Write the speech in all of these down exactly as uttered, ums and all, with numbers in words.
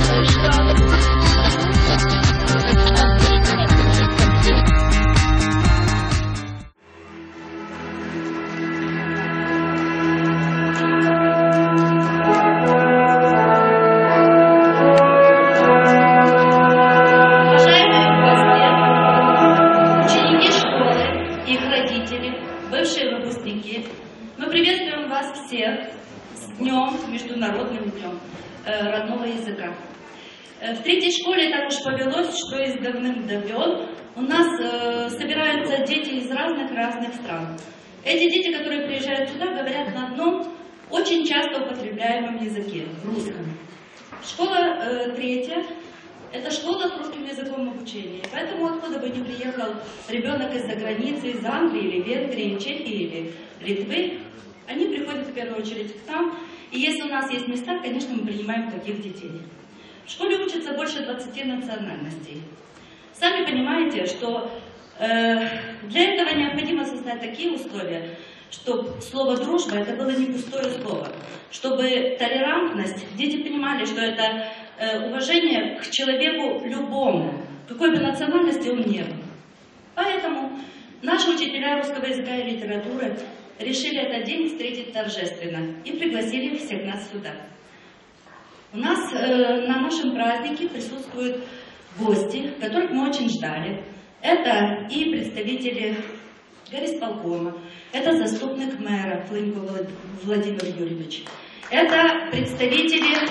Бывшие выпускники, мы приветствуем вас всех с днем, Международным днем э, родного языка. Э, в третьей школе так уж повелось, что из давным-давен у нас э, собираются дети из разных-разных стран. Эти дети, которые приезжают сюда, говорят на одном очень часто употребляемом языке, русском. Школа э, третья. Это школа с русским языком обучения. Поэтому откуда бы ни приехал ребенок из-за границы, из Англии или Венгрии, Чехии или Литвы, они приходят в первую очередь к нам. И если у нас есть места, конечно, мы принимаем таких детей. В школе учатся больше двадцати национальностей. Сами понимаете, что э, для этого необходимо создать такие условия, чтобы слово «дружба» это было не пустое слово, чтобы толерантность, дети понимали, что это уважение к человеку любому, какой бы национальности он ни был. Поэтому наши учителя русского языка и литературы решили этот день встретить торжественно и пригласили всех нас сюда. У нас э, на нашем празднике присутствуют гости, которых мы очень ждали. Это и представители горисполкома, это заступник мэра Флынько Владимир Юрьевич, это представители...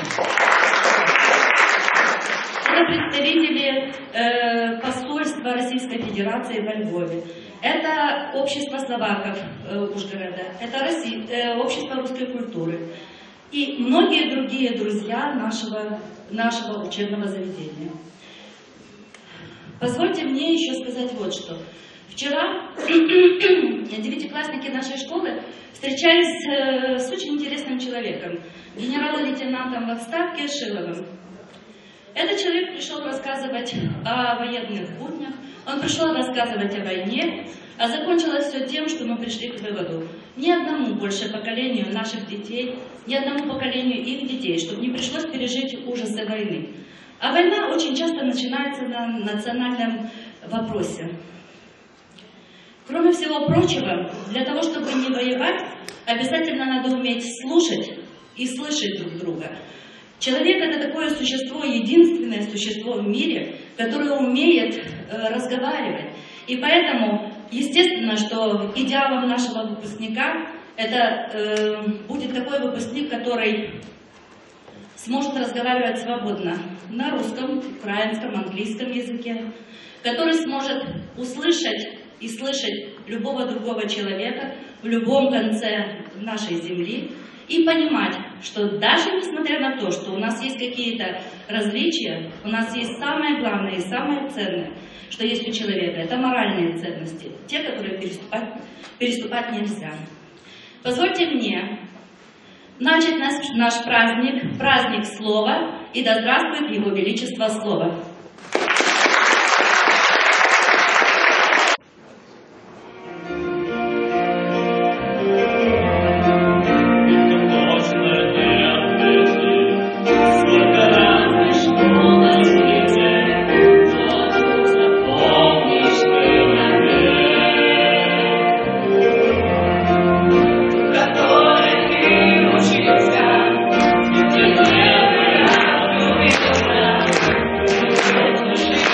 Это представители э, посольства Российской Федерации во Львове, это общество словаков э, Ужгорода, это Россия, э, общество русской культуры и многие другие друзья нашего, нашего учебного заведения. Позвольте мне еще сказать вот что. Вчера девятиклассники нашей школы встречались э, с очень интересным человеком, генерал-лейтенантом в отставке Шиловым. Этот человек пришел рассказывать о военных буднях, он пришел рассказывать о войне, а закончилось все тем, что мы пришли к выводу: ни одному больше поколению наших детей, ни одному поколению их детей, чтобы не пришлось пережить ужасы войны. А война очень часто начинается на национальном вопросе. Кроме всего прочего, для того, чтобы не воевать, обязательно надо уметь слушать и слышать друг друга. Человек – это такое существо, единственное существо в мире, которое умеет э, разговаривать. И поэтому, естественно, что идеалом нашего выпускника это э, будет такой выпускник, который сможет разговаривать свободно на русском, украинском, английском языке, который сможет услышать и слышать любого другого человека в любом конце нашей земли, и понимать, что даже несмотря на то, что у нас есть какие-то различия, у нас есть самое главное и самое ценное, что есть у человека, это моральные ценности, те, которые переступать, переступать нельзя. Позвольте мне начать наш, наш праздник, праздник слова, и да здравствует Его Величество Слово. Thank you.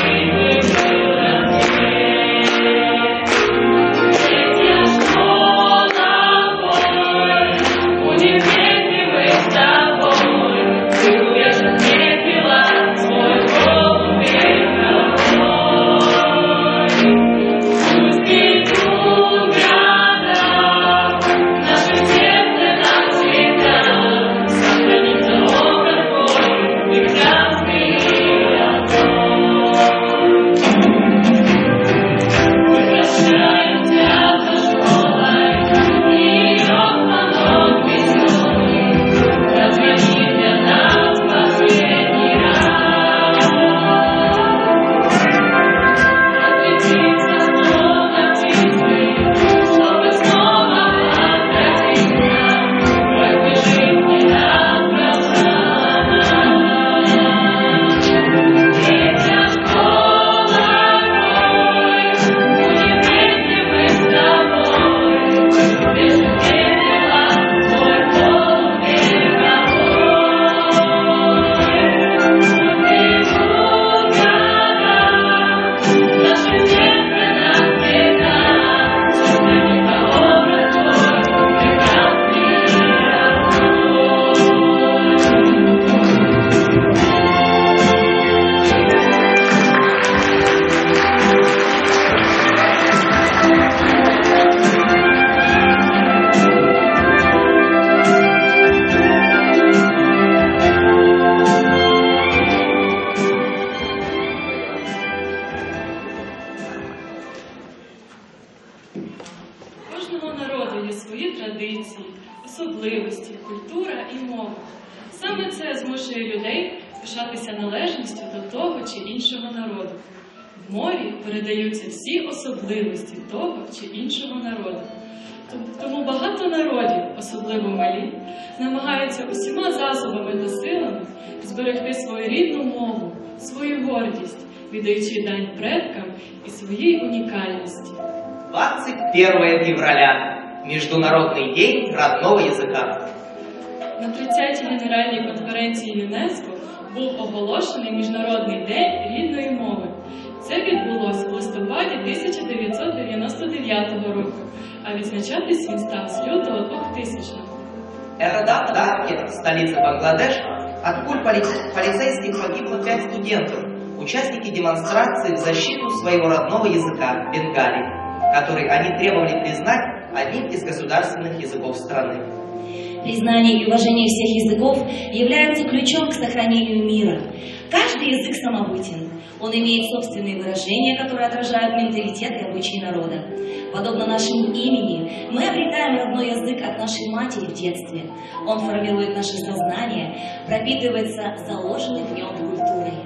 пишатися належністю до того чи іншого народу. В мові передаються всі особливості того чи іншого народу. Тому багато народів, особливо малі, намагаються усіма засобами та силами зберегти свою рідну мову, свою гордість, віддаючи дань предкам і своїй унікальності. двадцать первое февраля – Международный день родного языка. На тридцятій Генеральній конференції ЮНЕСКО був оголошений Міжнародний день рідної мови. Це відбулося в листопаді тисяча дев'ятсот дев'яносто дев'ятого року, а відзначатись він став з лютого двохтисячного. Даке, столица Бангладеш, от пуль поли- полицейских погибло пять студентов, участники демонстрации в защиту своего родного языка, бенгали, который они требовали признать одним из государственных языков страны. Признание и уважение всех языков являются ключом к сохранению мира. Каждый язык самобытен. Он имеет собственные выражения, которые отражают менталитет и обычаи народа. Подобно нашему имени, мы обретаем родной язык от нашей матери в детстве. Он формирует наше сознание, пропитывается заложенной в нем культурой.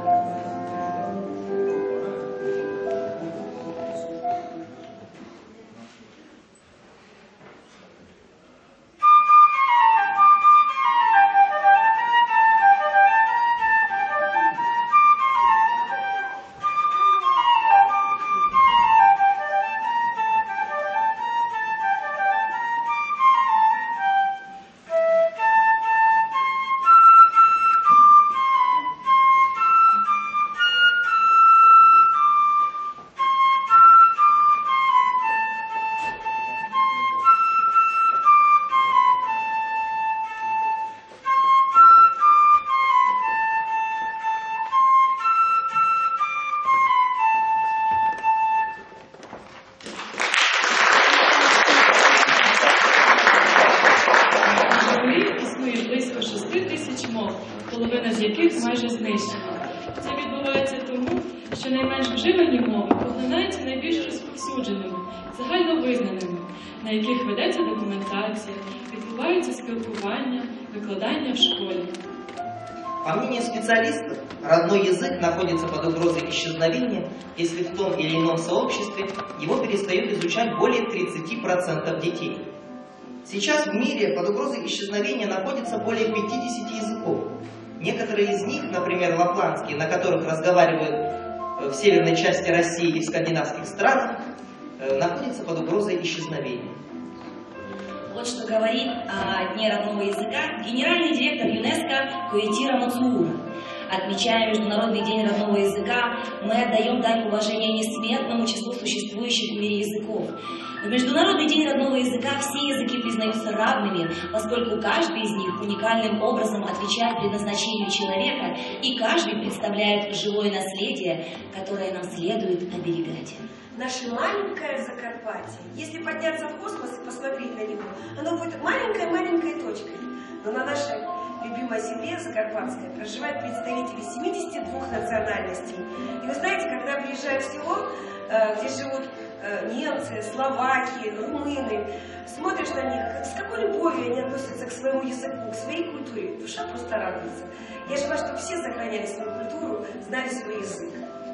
половина з яких майже знищена. Це відбувається тому, що найменш вживані мови поглинаються найбільш розповсюдженими, загальновизнаними, на яких ведеться документація, відбувається спілкування, викладання в школі. По мнению специалистов, родной язык находится под угрозой исчезновения, если в том или ином сообществе его перестают изучать более тридцати процентов детей. Сейчас в мире под угрозой исчезновения находится более пятидесяти языков. Некоторые из них, например, лапландские, на которых разговаривают в северной части России и в скандинавских странах, находятся под угрозой исчезновения. Вот что говорит о Дне родного языка генеральный директор ЮНЕСКО Коэтиро Мацуура. Отмечая Международный день родного языка, мы отдаем дань уважения несметному числу существующих в мире языков. В Международный день родного языка все языки признаются равными, поскольку каждый из них уникальным образом отвечает предназначению человека, и каждый представляет живое наследие, которое нам следует оберегать. Наше маленькое Закарпатье, если подняться в космос и посмотреть на него, оно будет маленькой-маленькой точкой. Но на нашей любимой земле Закарпатской проживают представители семидесяти двух национальностей. И вы знаете, когда приезжаю в село, где живут немцы, словаки, румыны, смотришь на них, с какой любовью они относятся к своему языку, к своей культуре, душа просто радуется. Я желаю, чтобы все сохраняли свою культуру, знали свой язык.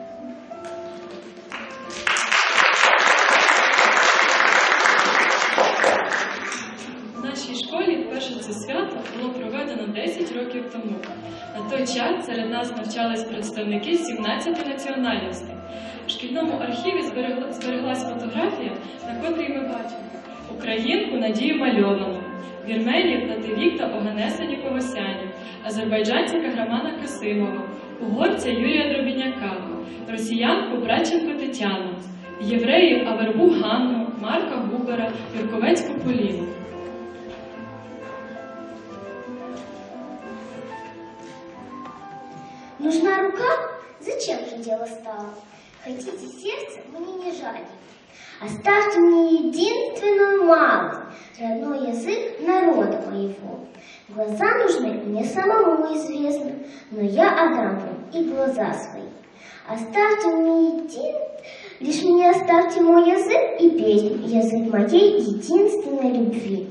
В нашій школі вперше це свято було проведено десять років тому. На той час серед нас навчались представники сімнадцяти національностей. У шкільному архіві збереглась фотографія, на котрій ми бачимо українку Надію Мальовану, вірменів Татевік та Оганеса Нікогосянів, азербайджанця Каграмана Касимова, угорця Юрія Дробіняка, росіянку Браченко Тетяну, євреїв Авербу Ганну, Марка Губера, Юрковецьку Поліну. Нужна рука? Зачем же дело стало? Хотите сердце? Мне не жаль. Оставьте мне единственную малость, родной язык народа моего. Глаза нужны мне самому известно, но я отдам вам и глаза свои. Оставьте мне един... Лишь мне оставьте мой язык и песню, язык моей единственной любви.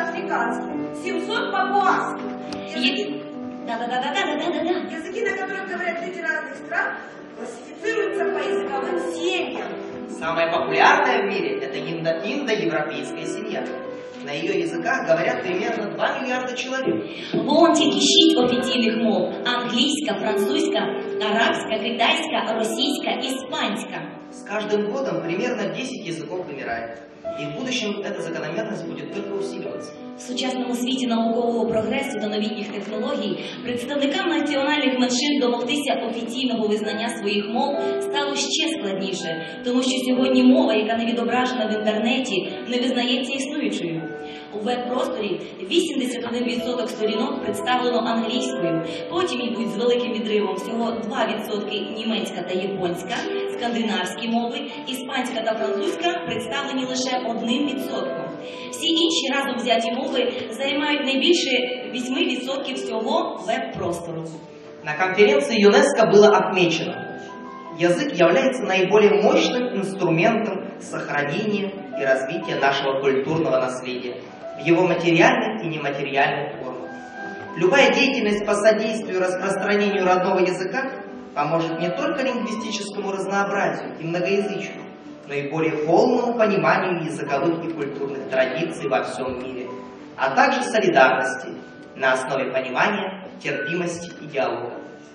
африканских, семьсот папуасских. Есть? Да-да-да-да-да-да-да-да. Языки, на которых говорят люди разных стран, классифицируются по языковым семьям. Самая популярная в мире – это индо- индоевропейская семья. На ее языках говорят примерно два мільярда чоловік. Вон тільки шість офіційних мов: англійська, французька, арабська, китайська, російська, іспанська. С каждым годом примерно десять языков вымирает. И в будущем эта закономерность будет только усиливаться. В сучасному світі наукового прогресу та новітніх технологій представникам національних меншин домогтися офіційного визнання своїх мов стало ще складніше, тому що сьогодні мова, яка не відображена в інтернеті, не визнається існуючою. У веб-просторі вісімдесят один відсоток сторінок представлено англійською, потім йдуть з великим відривом всього два відсотки німецька та японська, скандинавські мови, іспанська та французька представлені лише одним відсотком. Всі інші разом взяті мови займають не більше восемь відсотків всього веб-простору. На конференции ЮНЕСКО было отмечено, язык является наиболее мощным инструментом сохранения и развития нашего культурного наследия в его материальных и нематериальных формах. Любая деятельность по содействию распространению родного языка поможет не только лингвистическому разнообразию и многоязычию, но и более полному пониманию языковых и культурных традиций во всем мире, а также солидарности на основе понимания, терпимости и диалога.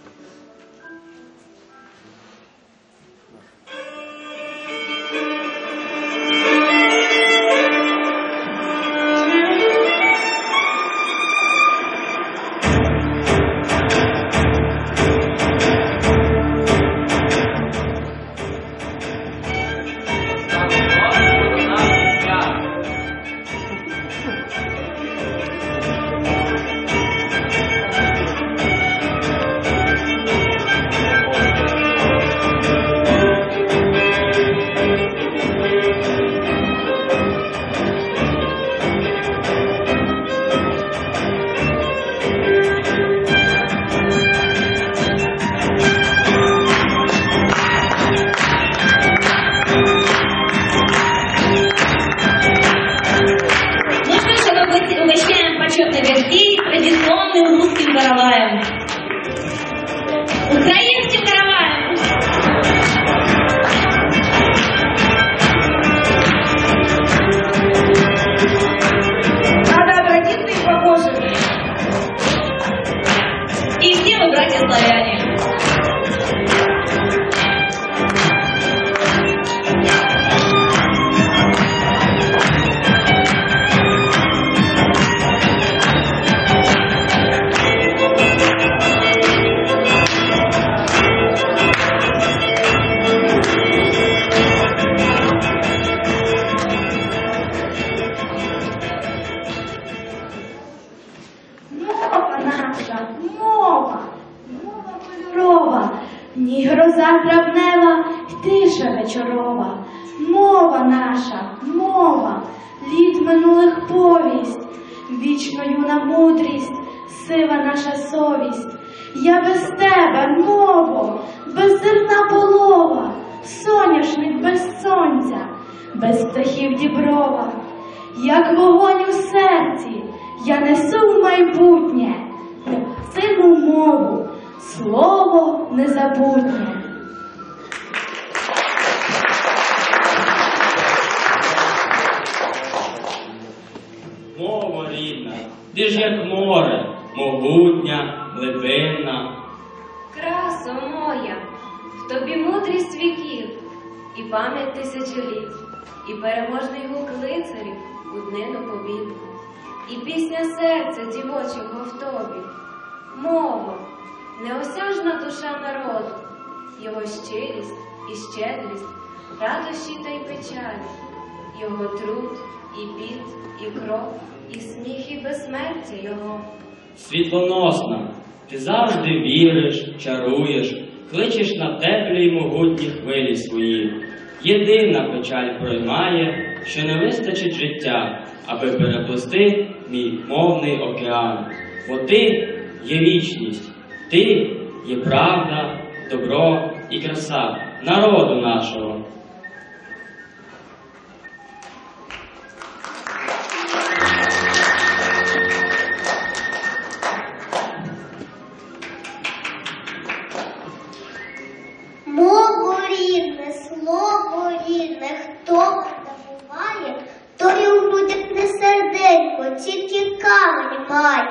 Украинским караваем! Надо обратиться и похоже. И все мы братья-славяне. Ні гроза травнева, й тиша вечорова. Мова наша, мова, літ минулих повість, вічно юна мудрість, сива наша совість. Я без тебе, мово, без зерна полова, соняшник без сонця, без птахів діброва. Як вогонь у серці, я несу в майбутнє сину мову, слово незабутнє. Мова рідна, ти ж як море, могутня, глибинна. Красо моя, в тобі мудрість віків, і пам'ять тисячоліть, і переможний гук лицарів у днину побід, і пісня серця дівочого в тобі. Мово, неосяжна душа народу, його щирість і щедрість, радощі та й печалі, його труд і піт, і кров, і сміх, і безсмертя його. Світлоносна, ти завжди віриш, чаруєш, кличеш на теплі й могутні хвилі свої. Єдина печаль проймає, що не вистачить життя, аби переплисти мій мовний океан. Бо ти є вічність, ти є правда, добро і краса народу нашого. гаї.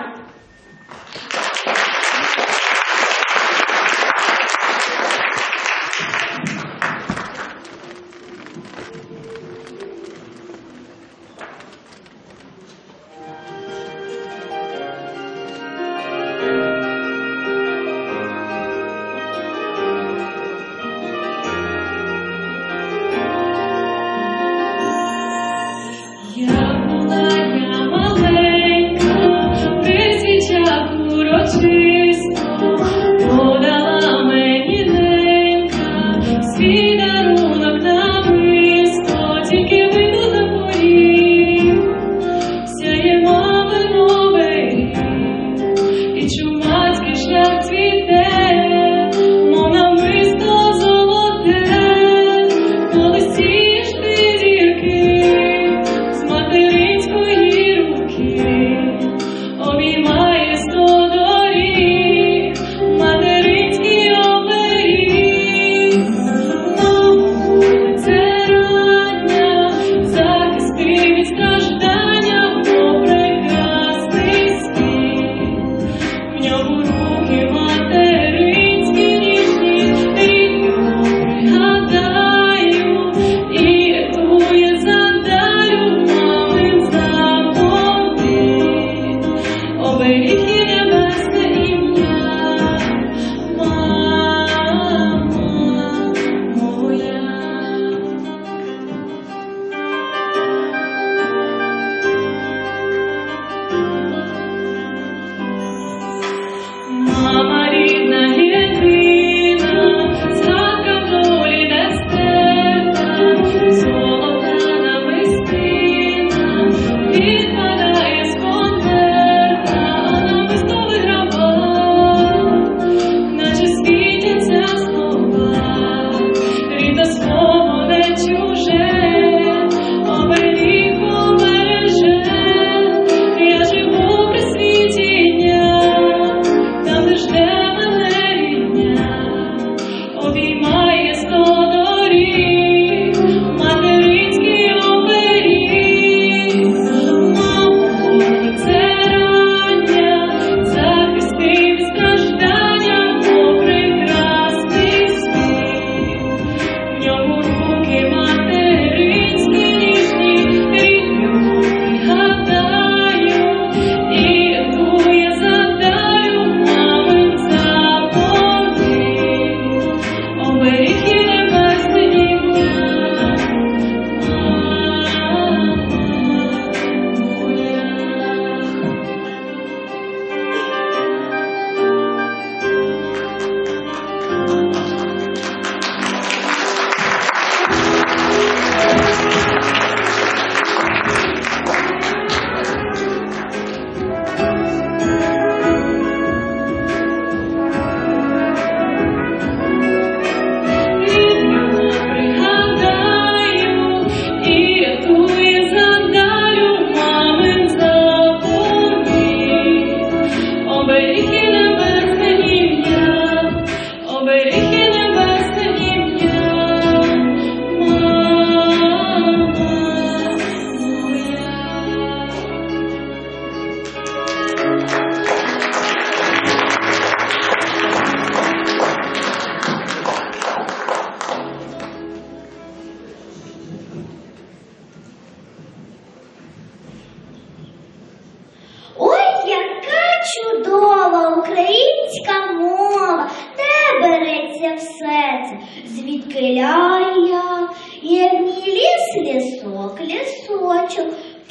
Звідкиля я, як мій ліс, лісок, лісочок,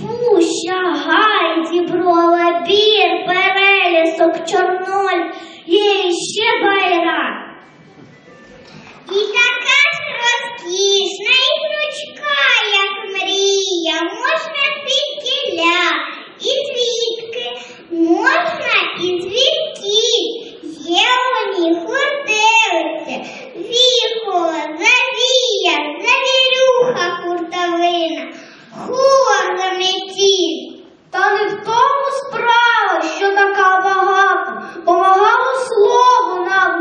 пуща, гай, діброла, бір, перелісок, чорноль, є іще байрак. І така ж розкішна і гнучка, як мрія, можна звідкиля, і звідки, можна і звідки, є у ній хуртелиця, віхола, завія, завірюха хуртовина, хор заметіль. Та не в тому справа, що така багата, помагало слово нам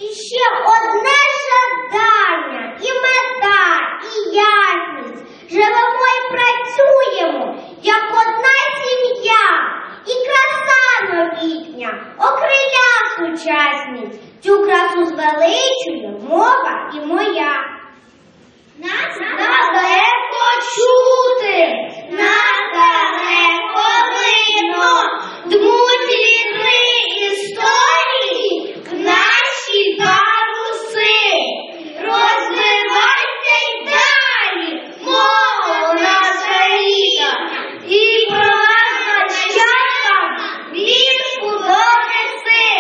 І ще одне жадання, і мета, і ясність. Живемо і працюємо, як одна сім'я. І краса новітня, окриля сучасність. Цю красу звеличує мова і моя. Нас далеко чути, нас далеко видно, дмуть вітри історії в наші паруси. Розвивайся й далі, мова наша рідна, і про нас нащадкам віршку донеси.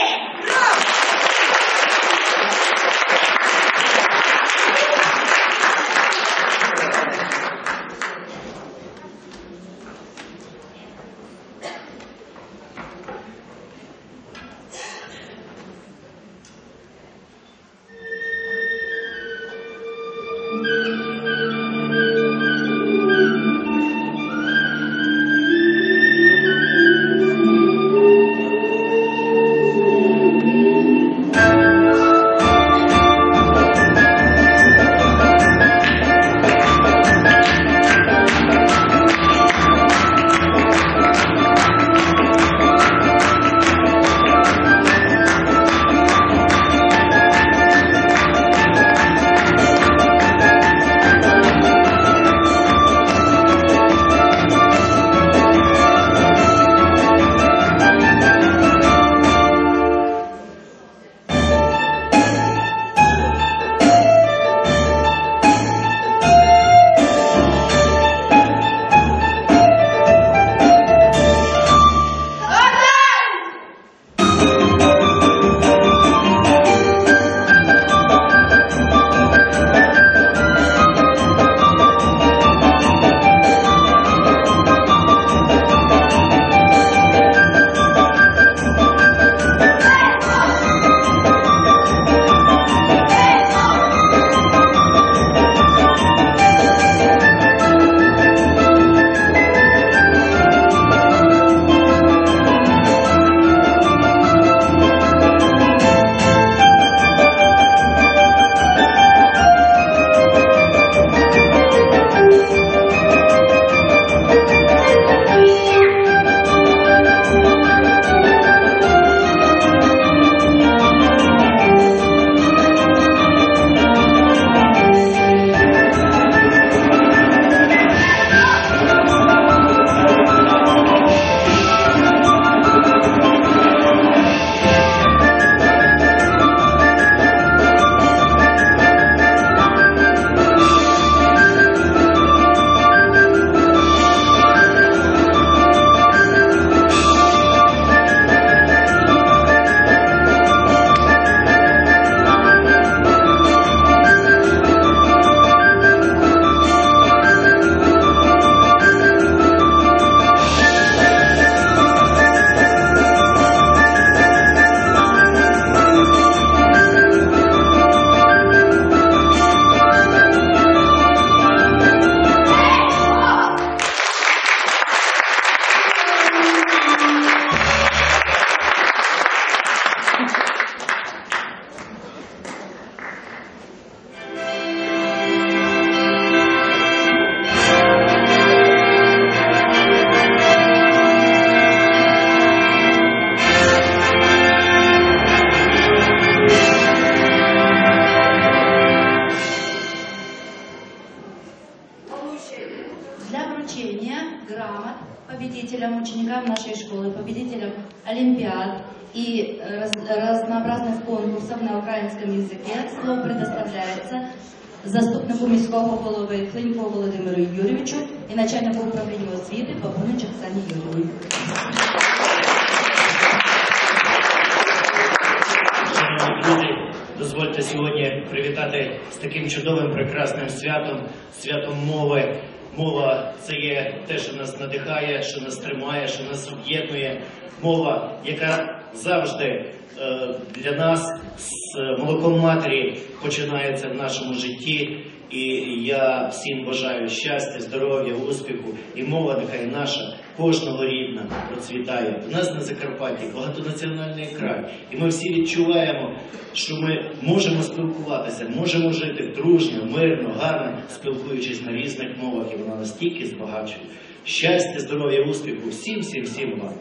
грамот победителям, ученикам нашей школы, победителям олимпиад и раз, разнообразных конкурсов на украинском языке слово предоставляется заступнику міського голови Климкову Володимиру Юрійовичу і начальнику управління освіти Бабунич Оксані Юрійовні. Шановні друзі, дозвольте сьогодні привітати з таким чудовим, прекрасним святом, святом мови. Мова – це є те, що нас надихає, що нас тримає, що нас об'єднує. Мова, яка завжди е, для нас з молоком матері починається в нашому житті. І я всім бажаю щастя, здоров'я, успіху. І мова нехай наша кожного рідна процвітає. У нас на Закарпатті багатонаціональний край. І ми всі відчуваємо, що ми можемо спілкуватися, можемо жити дружньо, мирно, гарно, спілкуючись на різних мовах. І вона настільки збагачує. Щастя, здоров'я, успіху всім, всім, всім вам.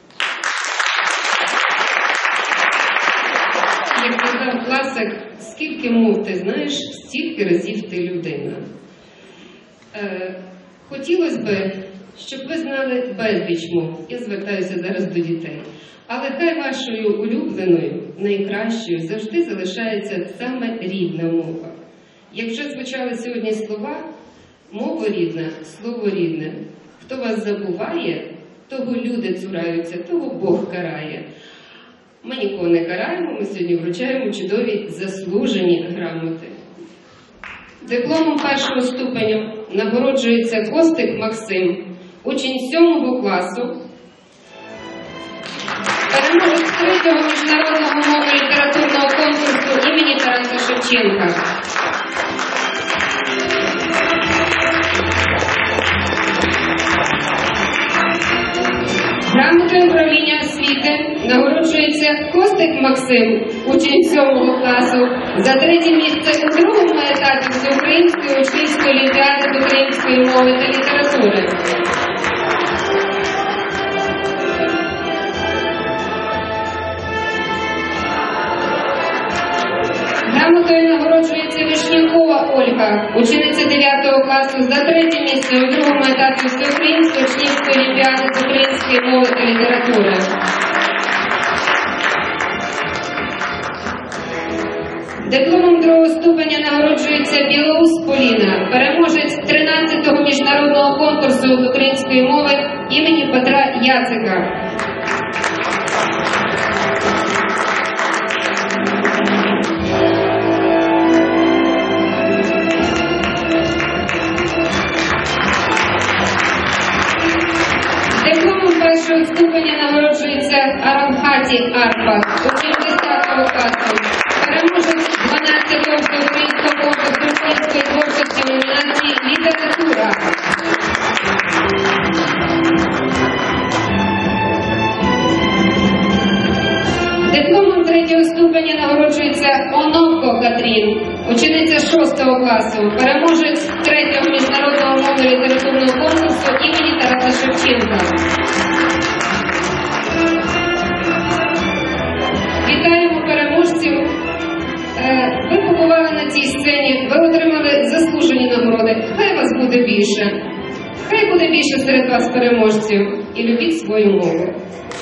Як казав класик, скільки мов ти знаєш, стільки разів ти людина. Е, хотілося б, щоб ви знали безліч мов. Я звертаюся зараз до дітей. Але хай вашою улюбленою, найкращою завжди залишається саме рідна мова. Якщо звучали сьогодні слова, мова рідна, слово рідне. Хто вас забуває, того люди цураються, того Бог карає. Ми нікого не караємо, ми сьогодні вручаємо чудові заслужені грамоти. Дипломом першого ступеня нагороджується Костик Максим, учень сьомого класу, переможець третього міжнародного мовно-літературного конкурсу імені Тараса Шевченка. Грамотою управління освіти нагороджується Костик Максим, учень сьомого класу, за третє місце у другому етапі Всеукраїнської учнівської олімпіади з української мови та літератури. Грамотою нагороджується Вишнякова Ольга, учениця дев'ятого класу, за третє місце у другому етапі Всеукраїнської учнівської олімпіади з української мови та літератури. Дипломом другого ступеня нагороджується Білоус Поліна, переможець тринадцятого міжнародного конкурсу з української мови імені Петра Яцика. Дипломом першого ступеня нагороджується Арамхаті Арпа, учень десятого класу, переможець дванадцятого всеукраїнського конкурсу української творчості у номінації «Література». Дипломом третього ступеня нагороджується Оновко Катрін, учениця шостого класу, переможець третього міжнародного мовно-літературного конкурсу імені Тараса Шевченка. Вітаємо переможців. Ви побували на цій сцені, ви отримали заслужені нагороди. Хай вас буде більше. Хай буде більше серед вас переможців. І любіть свою мову.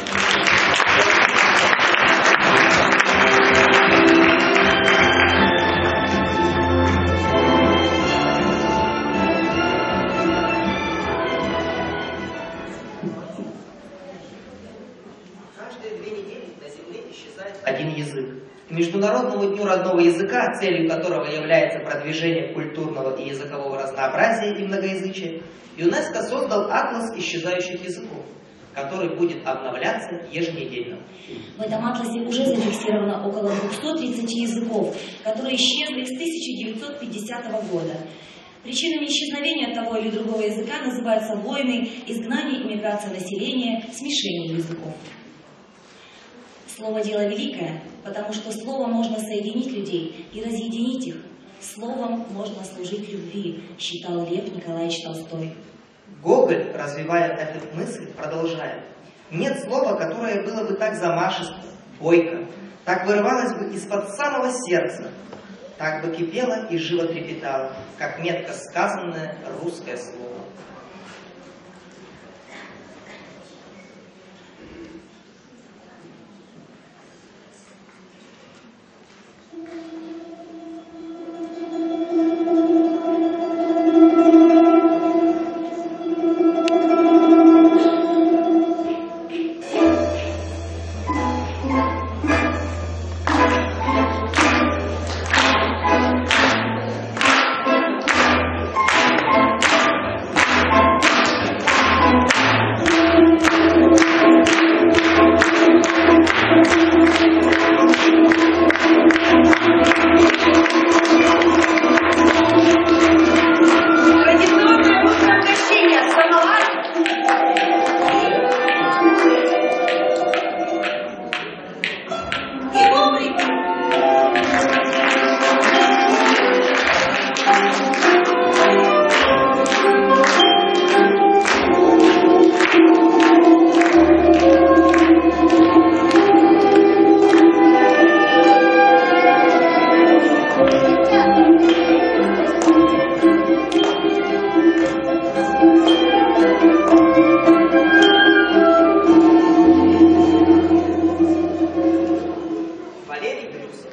Один язык. К Международному дню родного языка, целью которого является продвижение культурного и языкового разнообразия и многоязычия, ЮНЕСКО создал атлас исчезающих языков, который будет обновляться еженедельно. В этом атласе уже зафиксировано около двухсот тридцати языков, которые исчезли с тысяча девятьсот пятидесятого года. Причинами исчезновения того или другого языка называются войны, изгнание, иммиграция населения, смешение языков. Слово – дело великое, потому что словом можно соединить людей и разъединить их. Словом можно служить любви, считал Лев Николаевич Толстой. Гоголь, развивая эту мысль, продолжает. Нет слова, которое было бы так замашисто, бойко, так вырывалось бы из-под самого сердца, так бы кипело и живо трепетало, как метко сказанное русское слово.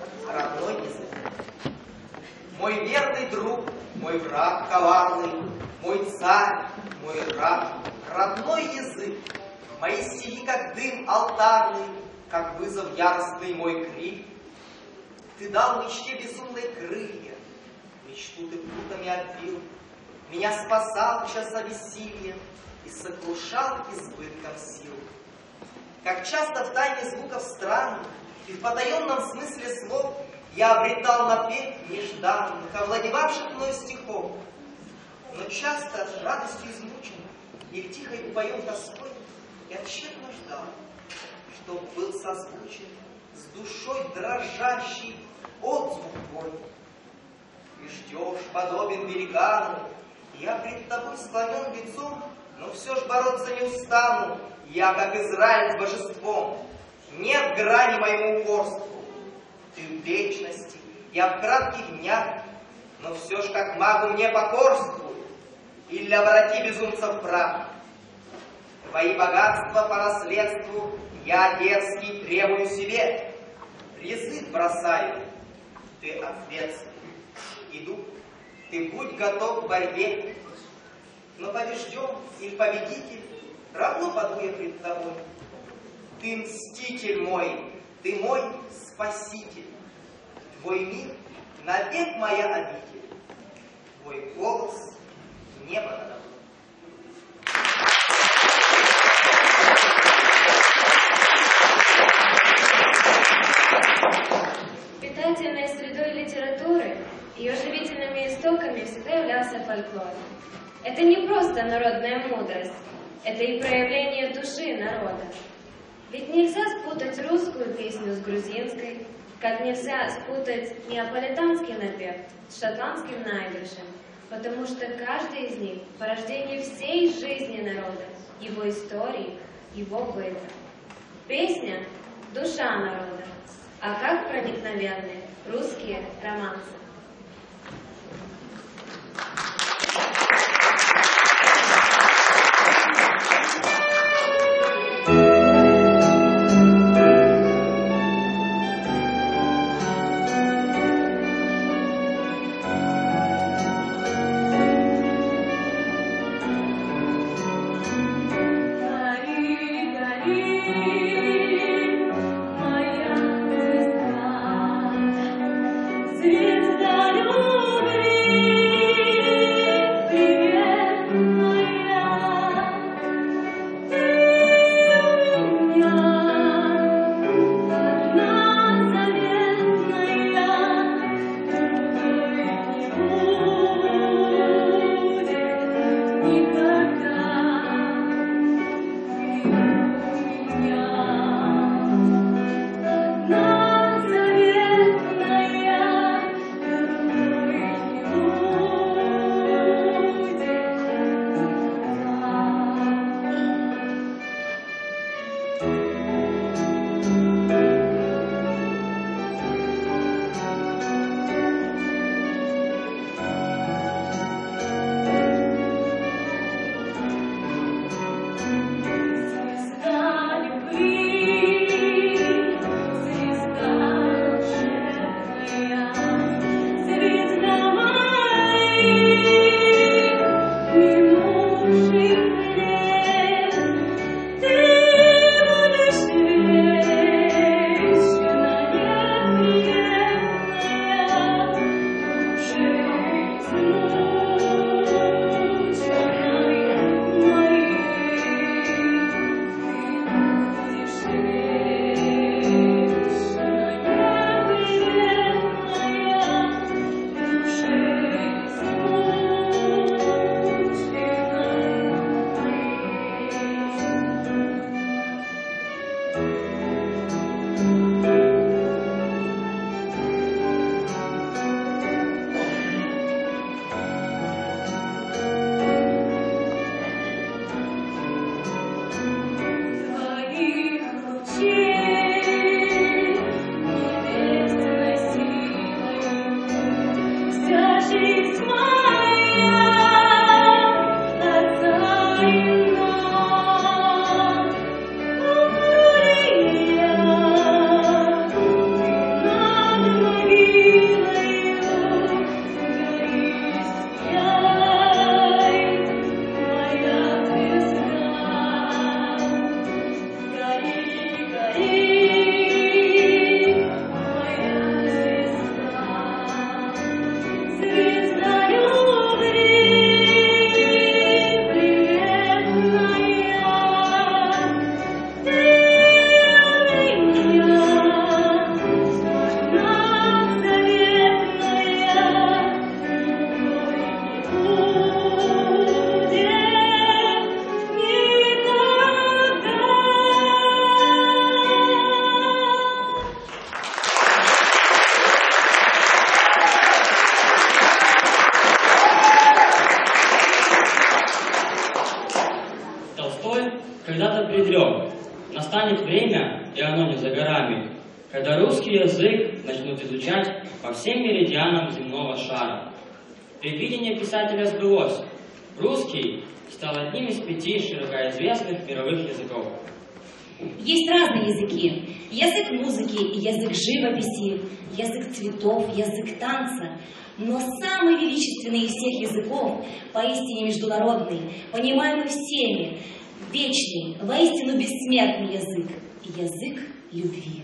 родной язык. Мой верный друг, мой враг коварный, мой царь, мой раб, родной язык. Мои стихи, как дым алтарный, как вызов яростный мой крик. Ты дал мечте безумной крылья, мечту ты путами обвил, меня спасал в часа бессилия и сокрушал избытком сил. Как часто в тайне звуков странных и в потаенном смысле слов я обретал напев нежданных, овладевавших мною стихов. Но часто радостью измучен или тихой упоен тоской я тщетно ждал, чтоб был созвучен с душой дрожащий отзвук твой. И ждешь, подобен великану, я пред тобой склонен лицом, но все ж бороться не устану, я как Израиль с божеством. Нет грани моему упорству, ты в вечности, я в кратких днях, но все ж как магу мне покорствуй, или обрати безумца в прах. Твои богатства по наследству я дерзкий требую себе, призыв бросаю, ты ответственный. Иду, ты будь готов к борьбе, но побежден или победитель, равно паду я пред тобой. Ты мститель мой, ты мой спаситель, твой мир навек моя обитель, твой голос небо надо мной. Питательной средой литературы, ее живительными истоками всегда являлся фольклор. Это не просто народная мудрость, это и проявление души народа. Ведь нельзя спутать русскую песню с грузинской, как нельзя спутать неаполитанский напев с шотландским наигрышем, потому что каждый из них – порождение всей жизни народа, его истории, его быта. Песня – душа народа, а как проникновенны русские романсы. Звезда любви. настанет время, и оно не за горами, когда русский язык начнут изучать по всем меридианам земного шара. Предвидение писателя сбылось. Русский стал одним из пяти широкоизвестных мировых языков. Есть разные языки. Язык музыки, язык живописи, язык цветов, язык танца. Но самый величественный из всех языков, поистине международный, понимаемый всеми, вечный, воистину бессмертный язык, язык любви.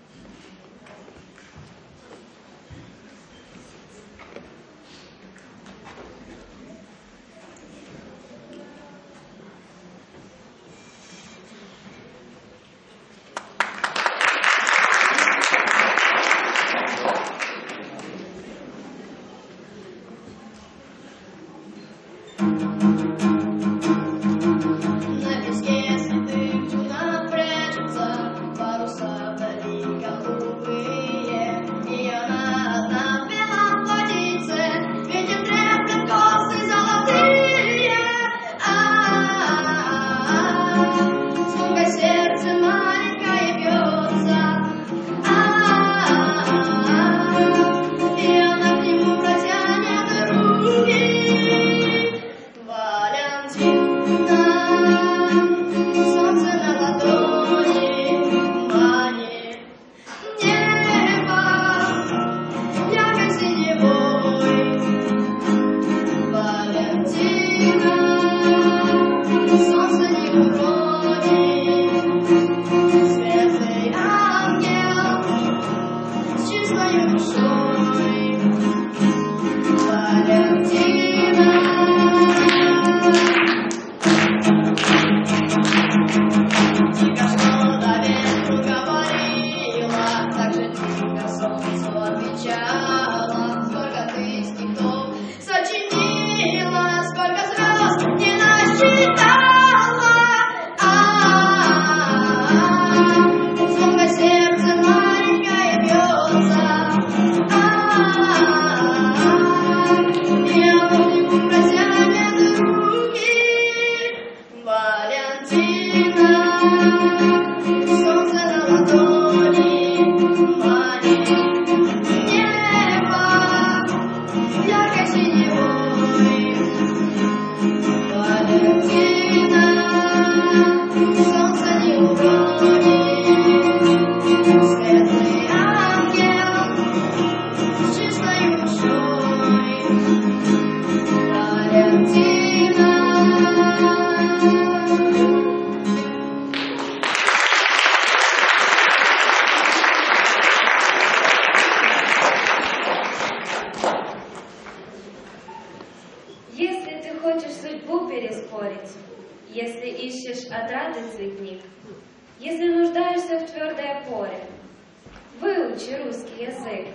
Если ищешь отрады цветник, если нуждаешься в твердой опоре, выучи русский язык.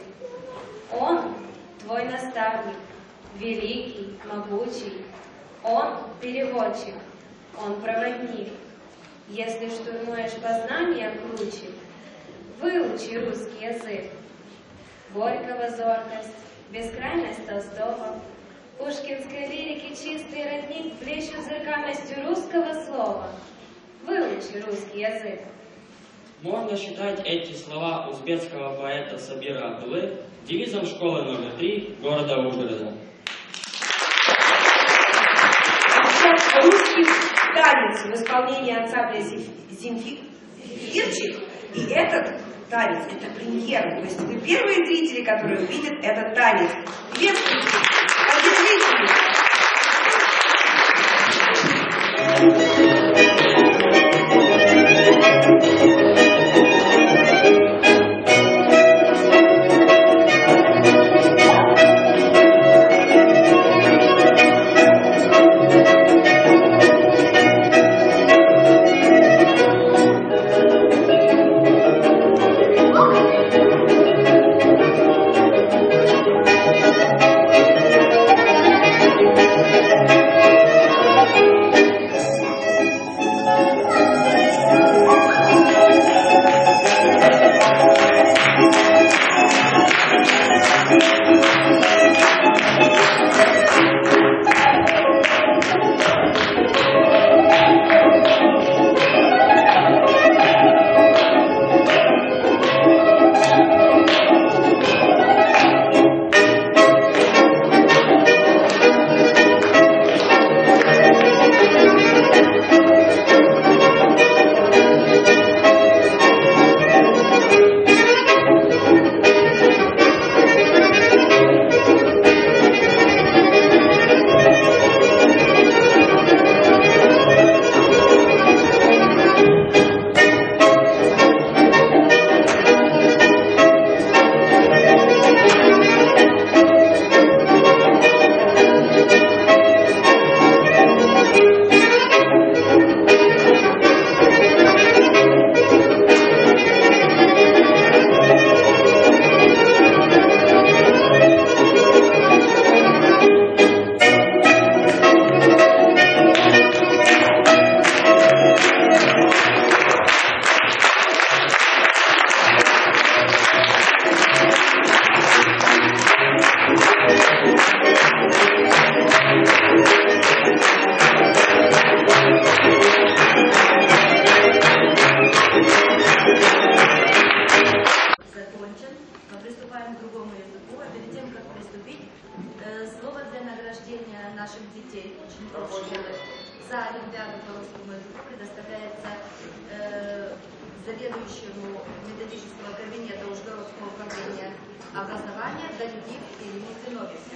Он твой наставник, великий, могучий. Он переводчик, он проводник. Если штурмуешь познания круче, выучи русский язык. Горького зоркость, бескрайность Толстого, пушкинской лирики чистый родник блещут зеркальностью русского слова. Выучи русский язык. Можно считать эти слова узбекского поэта Сабира Абдулы девизом школы номер три города Ужгорода. Сейчас русский танец в исполнении ансамбля «Земфирчик». И этот танец – это премьера. То есть вы первые зрители, которые увидят этот танец. Приветствуйте! приступаем к другому языку. А перед тем, как приступить, слово для награждения наших детей, учеников школы за олимпиаду по русскому языку предоставляется э, заведующему методического кабинета Ужгородского управления образования Галиев Ирине Зиновьевне.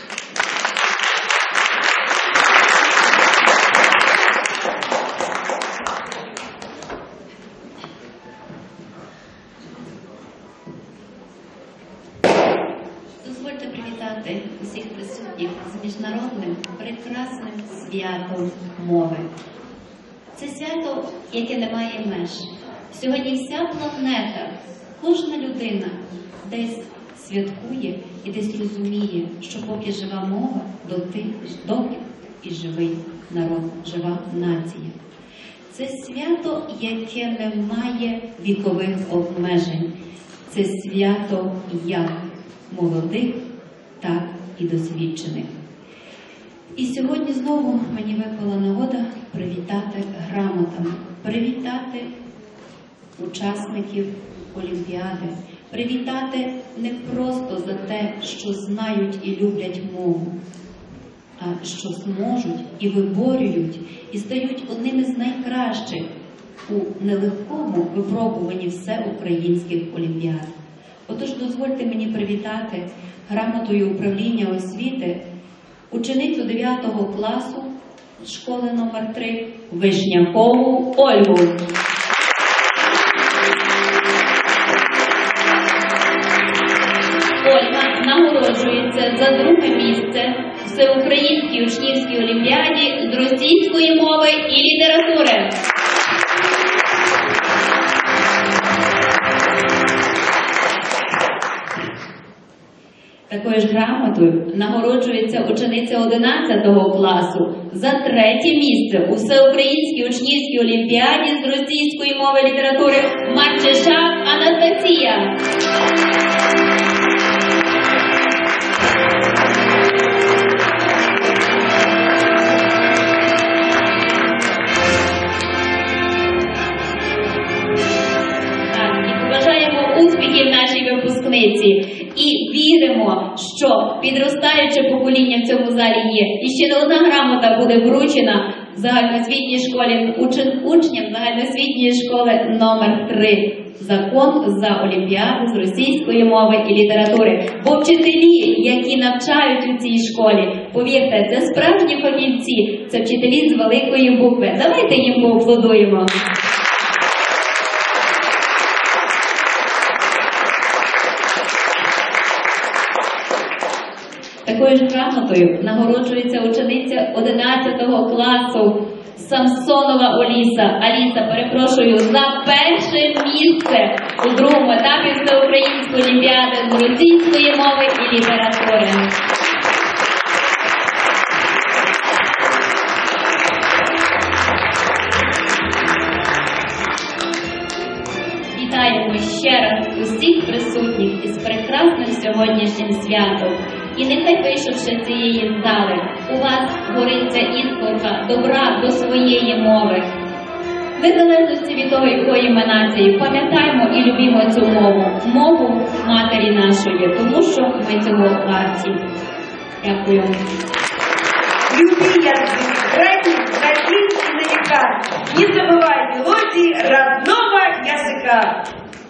Дозвольте привітати усіх присутніх з міжнародним прекрасним святом мови. Це свято, яке не має меж. Сьогодні вся планета, кожна людина десь святкує і десь розуміє, що поки жива мова, доти, доки і живий народ, жива нація. Це свято, яке не має вікових обмежень. Це свято як молодих, так і досвідчених. І сьогодні знову мені випала нагода привітати грамотами, привітати учасників Олімпіади, привітати не просто за те, що знають і люблять мову, а що зможуть і виборюють, і стають одними з найкращих у нелегкому випробуванні всеукраїнських олімпіад. Отож, дозвольте мені привітати грамотою управління освіти ученицю дев'ятого класу школи номер три Вишнякову Ольгу. Ольга нагороджується за друге місце в всеукраїнській учнівській олімпіаді з російської мови і літератури. Такою ж грамотою нагороджується учениця одинадцятого класу за третє місце у всеукраїнській учнівській олімпіаді з російської мови і літератури Марчеша Анастасія. Так, і побажаємо успіхів нашій випускниці. І віримо, що підростаюче покоління в цьому залі є. І ще не одна грамота буде вручена в загальноосвітній школі, учень, учням загальноосвітньої школи номер три. Закон за олімпіаду з російської мови і літератури. Бо вчителі, які навчають у цій школі, повірте, це справжні фахівці, це вчителі з великої букви. Давайте їм поаплодуємо. Такою ж грамотою нагороджується учениця одинадцятого класу Самсонова Оліса. Аліса, перепрошую, за перше місце у другому етапі всеукраїнської олімпіади з російської мови і літератури. Вітаємо ще раз усіх присутніх із прекрасним сьогоднішнім святом. І нехай, вийшовши з цієї зали, у вас гориться іскорка добра до своєї мови. В незалежності від того, якої ми нації, пам'ятаємо і любімо цю мову, мову матері нашої, тому що ми цього варті. Дякую. Люби язык, грайте, ходить и на века. Не забывай мелодии родного языка.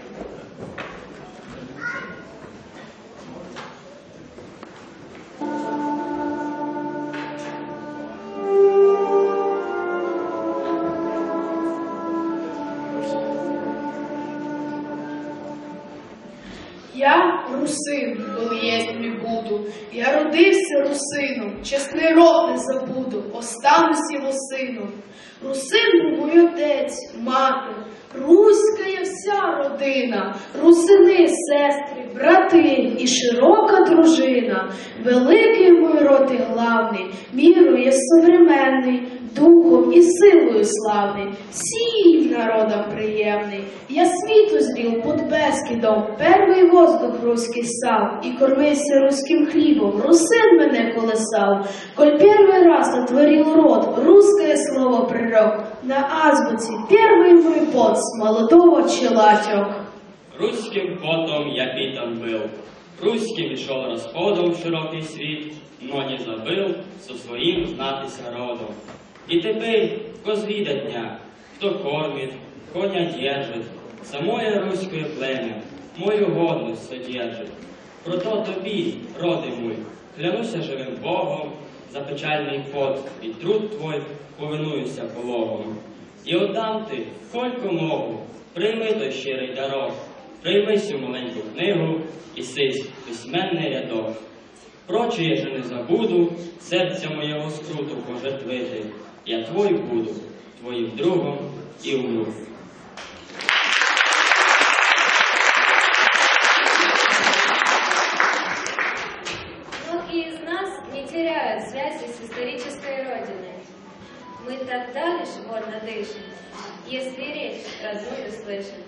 Я русин, коли єсть мій буду. Я родився русином, чесний род не забуду, останусь його сином. Русин був мій отець, мати, руська є вся родина, русини, сестри, брати і широка дружина. Великий мій род і главний, мірою є современний, духом і силою славний, всім народам приємний. Я світу зрів под Бескідом, первий воздух руський сав, і кормився руським хлібом, русин мене колесав. Коль первый раз отворил рот, русское слово пророк, на азбуці первый мой поц молодого чела тек. Русским потом я питан был, русским шел расходом в широкий світ, но не забыл со своим знатися родом. И теперь козвіда дня, кто кормит, коня держит, самое руськое племя, мою годность содержит. Прото тобі, роди мой, клянуся живим Богом, за печальний пот і труд твой повинуюся пологом. І отдам ти, колько могу, прийми той щирий дарок, прийми сю маленьку книгу і сись письменний рядок. Проче я же не забуду, серця моєго скруту пожертвити. Я твой буду, твоїм другом і умру. Многие из нас не теряют связи с исторической родиной. Мы тогда лишь водно дышим, если речь родную слышим.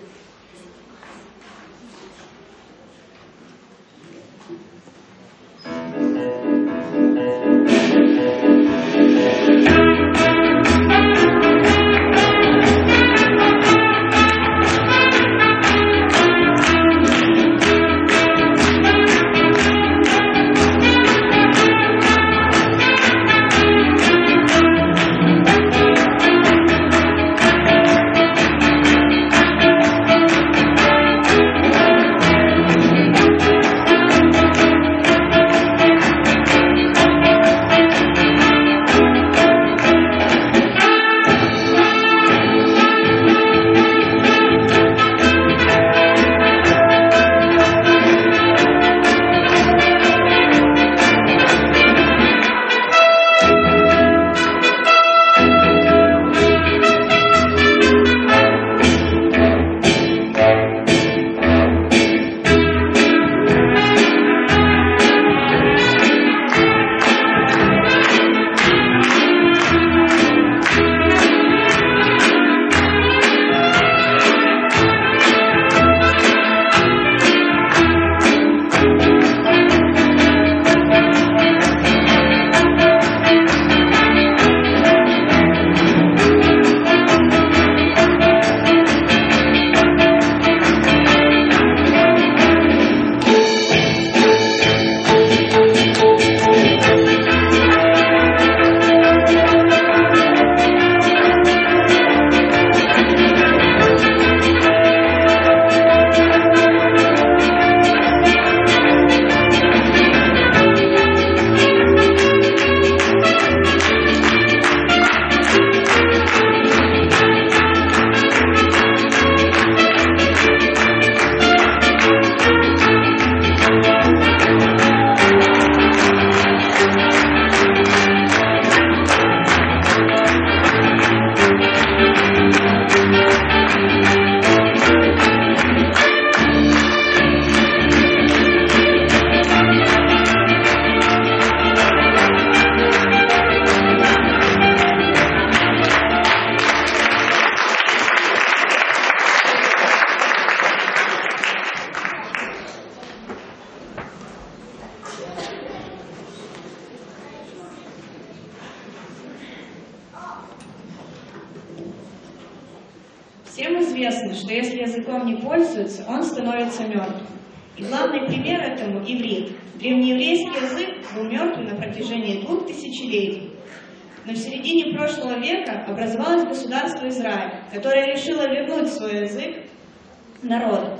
Всем известно, что если языком не пользуются, он становится мертвым. И главный пример этому – иврит. Древнееврейский язык был мертвым на протяжении двух тысячелетий. Но в середине прошлого века образовалось государство Израиль, которое решило вернуть свой язык народу.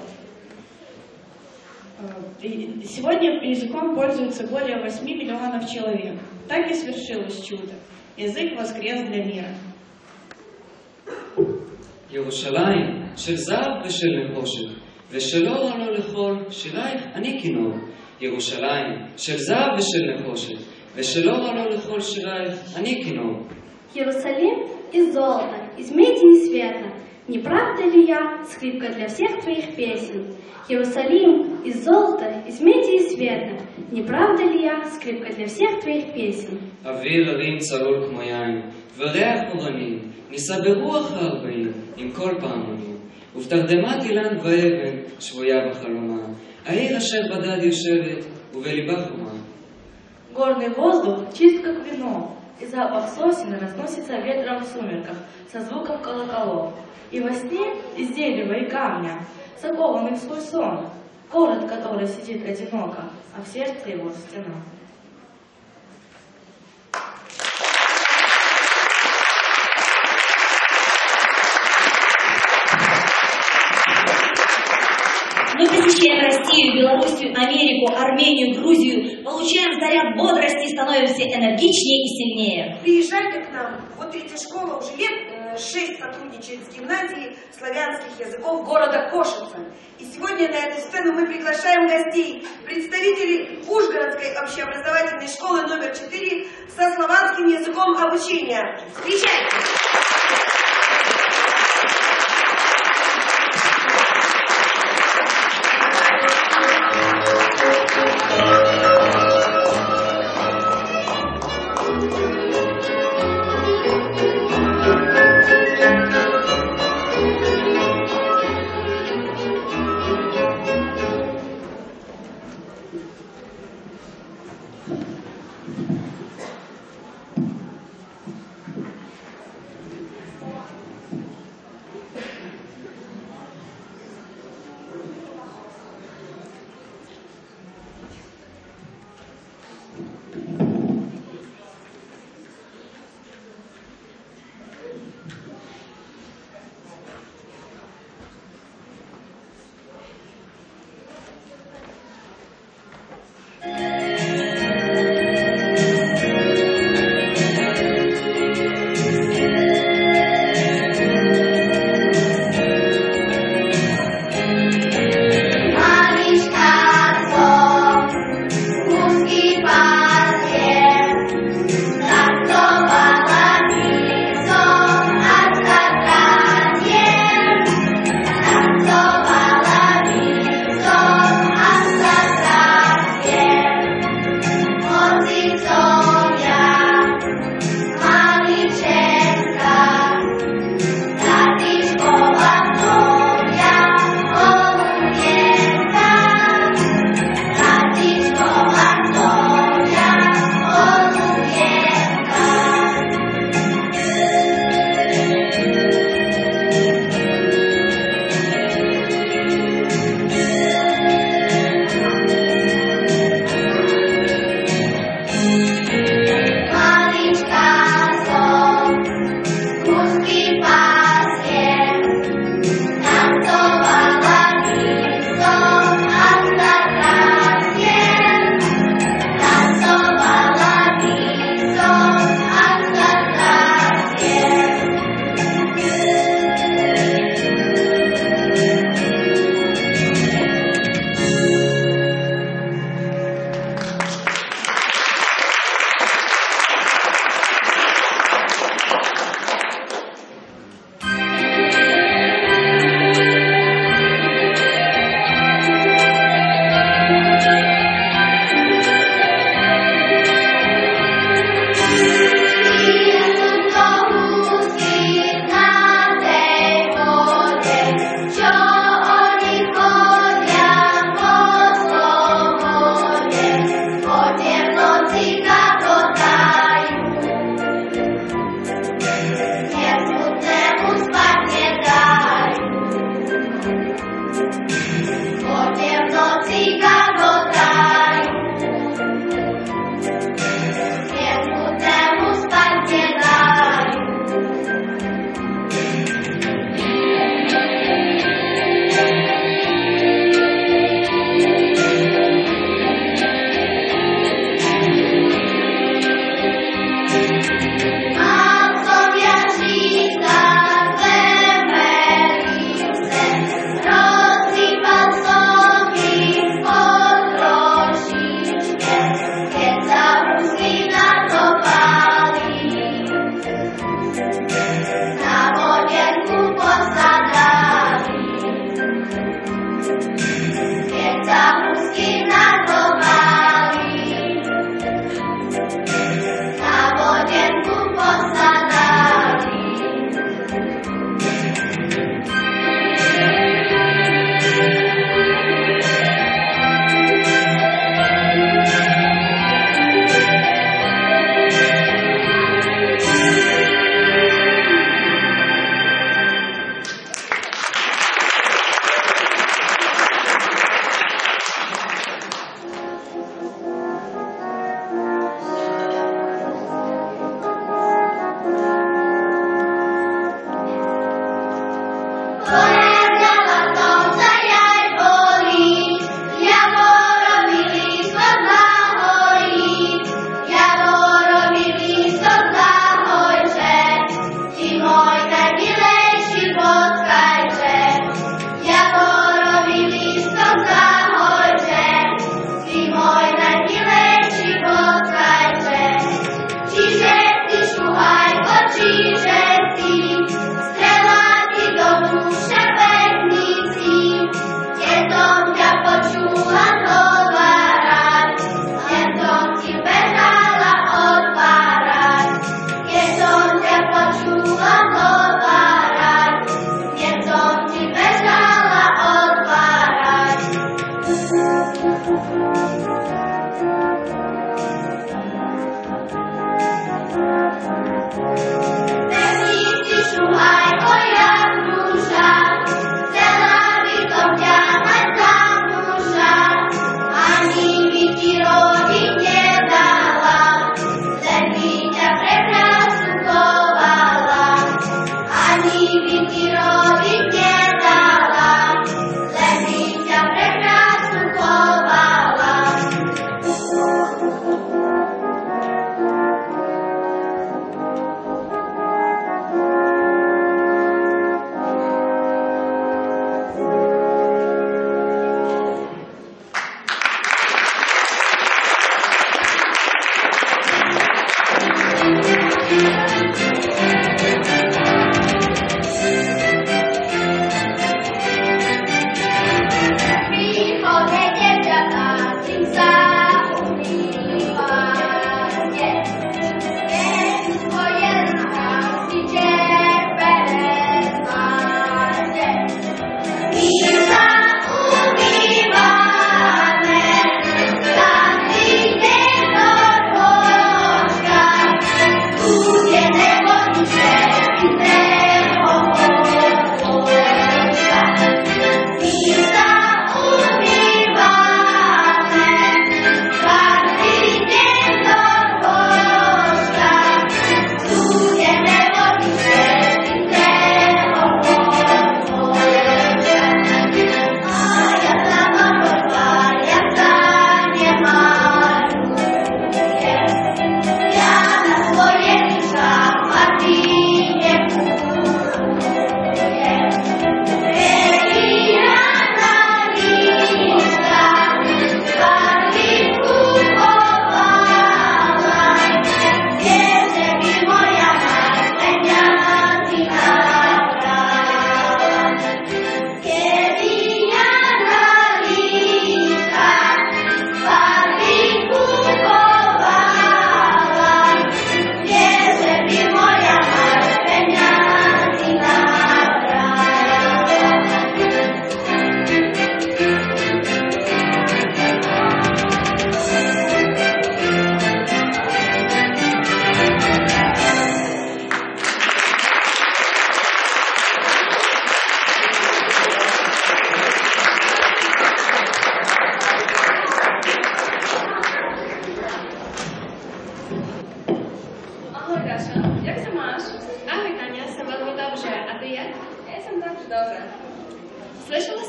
Сегодня языком пользуются более восьми миллионов человек. Так и свершилось чудо. Язык воскрес для мира. ירושלים של זהב ושל נחושת, ושלא עלו לכל שירייך אני כינור. ירושלים של זהב ושל נחושת, ושלא עלו לכל שירייך אני כינור. Иерусалим из золота, из меди и света, не правда ли я скрипка для всех твоих песен? Иерусалим из золота, из меди и света, не правда ли я скрипка для всех твоих песен? אוויר הרים צרור כמו יין, וריח אורנים, נישא ברוח הארבעים, עם כל פעמונים. ובתרדמת אילן ואבן, שבויה בחלומה. העיר אשר בדד יושבת, ובליבה חומה. Горный воздух чист как вино, и запах сосен разносится ветром в сумерках со звуком колоколов. И во сне из дерева и камня закованный в свой сон, город, который сидит одиноко, а в сердце его стена. Мы посещаем Россию, Белоруссию, Америку, Армению, Грузию, получаем заряд бодрости и становимся энергичнее и сильнее. Приезжайте к нам. Вот третья школа уже лет э, шесть сотрудничает с гимназией славянских языков города Кошица. И сегодня на эту сцену мы приглашаем гостей, представителей Ужгородской общеобразовательной школы номер четыре со славянским языком обучения. Встречайте!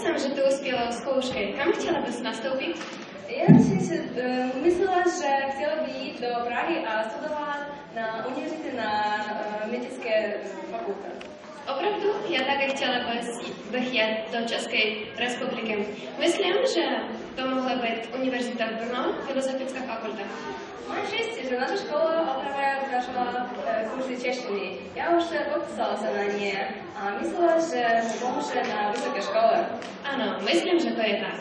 jsem, že ty uspěla u zkoušky. Kam chtěla bys nastoupit? Já si uh, myslela, že chtěla by jít do Prahy a studovat na univerzitě na uh, medické fakultě. Opravdu? Já také chtěla bych jet do České republiky. Myslím, že to mohla být univerzita v Brno, filozofická fakulta. Mám štěstí, že naša škola opravuje každá kurzy češtiny. Já už podpísala se na ně a myslela, že mi pomůže na vysoké škole. Ano, myslím, že to je tak.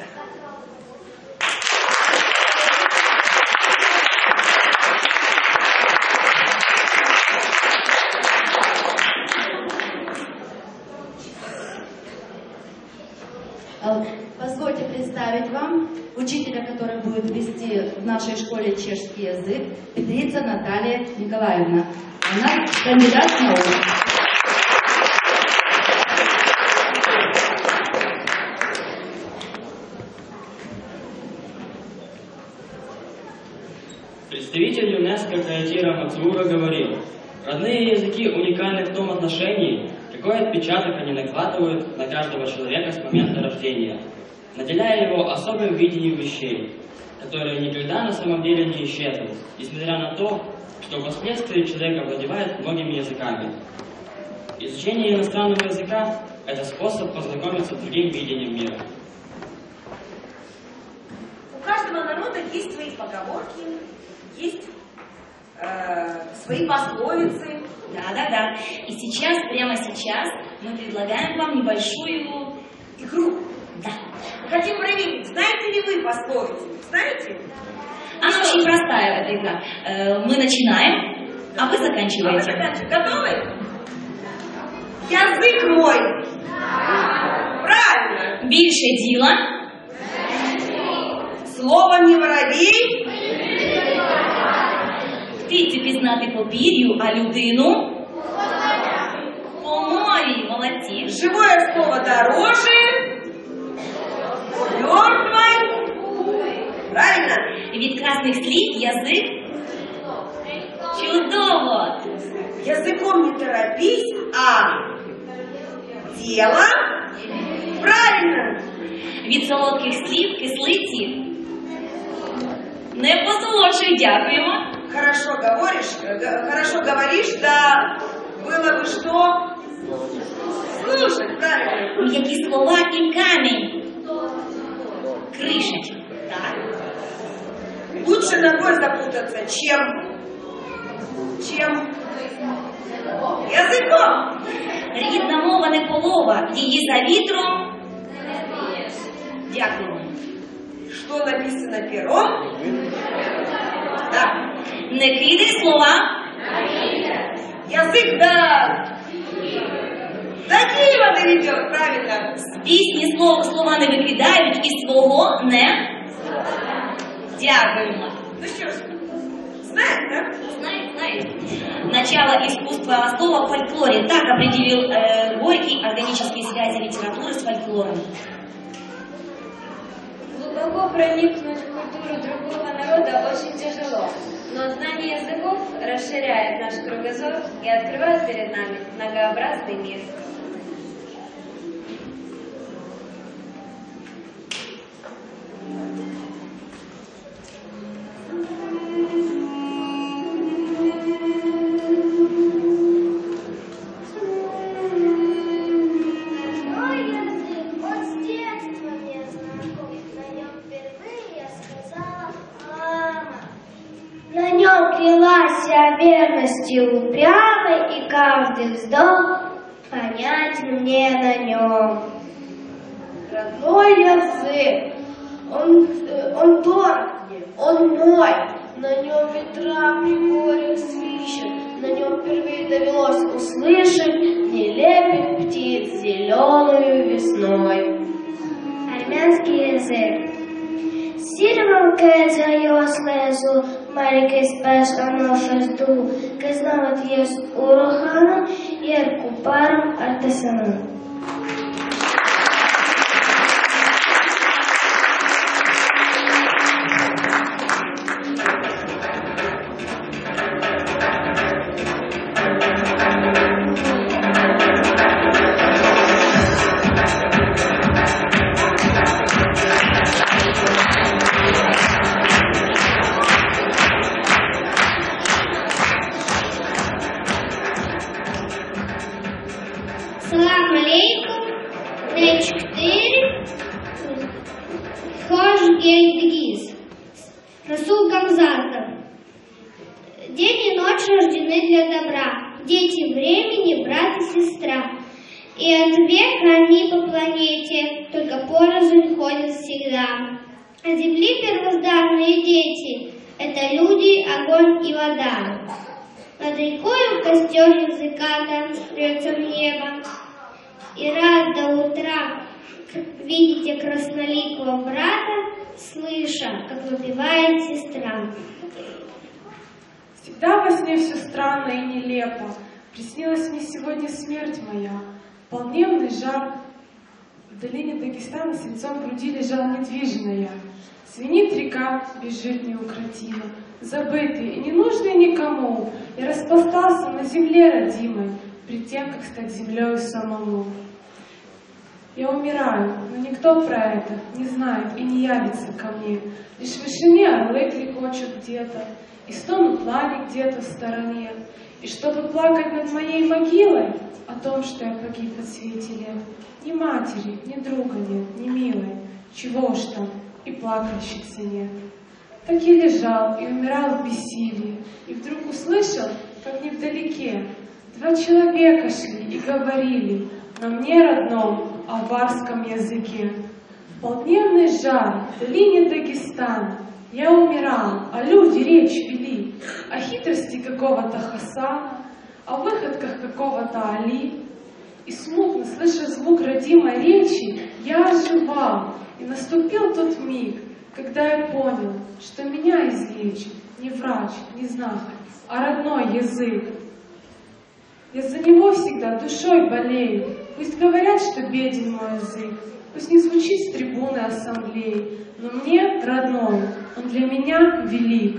Позвольте представить вам учителя, который будет вести в нашей школе чешский язык, Петрица Наталья Николаевна. Она кандидат наук. Представитель ЮНЕСКО Каэтира Мацура говорил: родные языки уникальны в том отношении, какой отпечаток они накладывают на каждого человека с момента рождения, наделяя его особым видением вещей, которые никогда на самом деле не исчезнут, несмотря на то, что впоследствии человек овладевает многими языками. Изучение иностранного языка – это способ познакомиться с другим видением мира. У каждого народа есть свои поговорки, есть э, свои пословицы. Да-да-да. И сейчас, прямо сейчас, мы предлагаем вам небольшую игру. Да. Хотим проверить, знаете ли вы пословицу? Знаете? Она очень простая, эта игра. Мы начинаем, а вы заканчиваете. А вы заканчиваете. Готовы? Язык мой. Правильно. Більше діла. Слово не воробей. Птиці пізнати по пір'ю, а людину по мові. Молодці. Живое слово дороже мертвой. Правильно? Від красних слів язик. Чудово. Языком не торопись, а дело. Правильно. Від солодких слів кислиці. Не посолодшуй, дякуємо. Хорошо говоришь, хорошо говоришь, да было бы что слушать, правильно. М'які слова і камінь. Кришать. Так. Лучше ногой запутаться, чем, чем языком. Рідна мова не полова, її за вітром. Дякую. Что написано пером? Да. Не кидай слова. Язык да. До Киева доведет, правильно. З пісні слова, слова не викидають і свого не. Дякуємо. Ну что ж, знаешь, да? Знает, знает. Начало искусства слова в фольклоре. Так определил э, Горький органические связи литературы с фольклором. Глубоко проникнуть в культуру другого народа очень тяжело, но знание языков расширяет наш кругозор и открывает перед нами многообразный мир. Верности упрямой, и каждый вздох понятен мне на нем. Родной язык, он, он дорог мне, он мой, на нем ветра при горях свищут, на нем впервые довелось услышать нелепых птиц зеленую весной. Армянский язык. Сірвав кецаю слезу, маленький спеш анофесту, кизнават єс урохана, єрку паром артесану. Расул Гамзатов. День и ночь рождены для добра, дети времени, брат и сестра. И от века они по планете только порознь ходят всегда. А земли первозданные дети — это люди, огонь и вода. Над рекою костер языката рвется в небо. И раз до утра видите красноликого брата, слыша, как выпивает сестра. Всегда во сне все странно и нелепо. Приснилась мне сегодня смерть моя. Полдневный жар. В долине Дагестана свинцом в груди лежал недвижная. Свинит река, бежит неукротимо. Забытый и ненужный никому. Я распластался на земле родимой, пред тем, как стать землей самому. Я умираю, но никто про это не знает и не явится ко мне. Лишь в вышине орлы крикочут где-то, и стонут лани где-то в стороне. И чтобы плакать над моей могилой о том, что я погиб от свете лет, ни матери, ни друга нет, ни милой, чего уж там, и плакальщицы нет. Так я лежал и умирал в бессилии, и вдруг услышал, как невдалеке, два человека шли и говорили на мне родном аварском языке. В полдневный жар в долине Дагестана я умирал, а люди речь вели о хитрости какого-то Хасана, о выходках какого-то Али. И смутно, слыша звук родимой речи, я оживал, и наступил тот миг, когда я понял, что меня излечит не врач, не знахарь, а родной язык. Я за него всегда душой болею. Пусть говорят, что беден мой язык, пусть не звучит с трибуны ассамблеи, но мне родной, он для меня велик.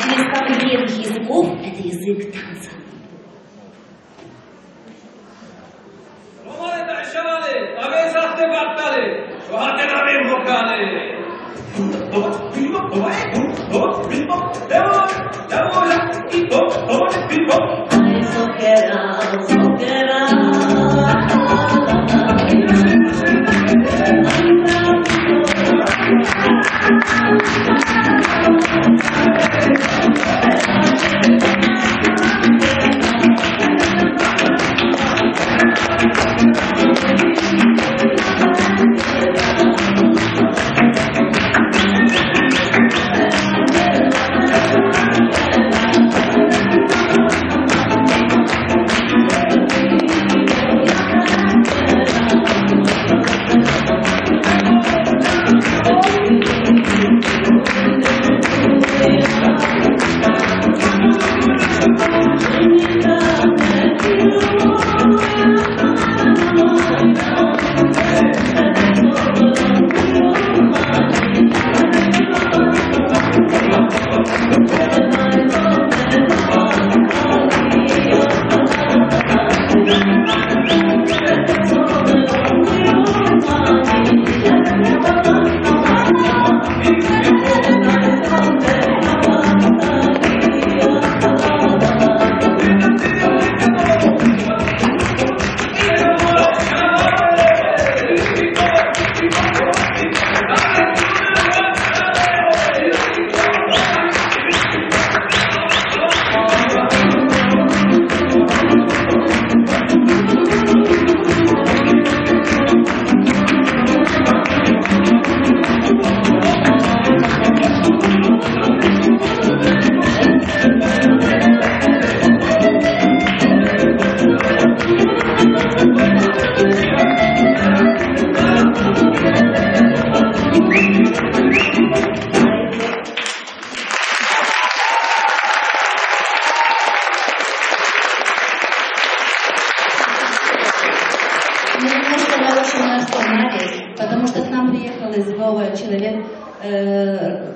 Один из самых древних языков – это язык танца. Потому что к нам приехал из Львова человек, э,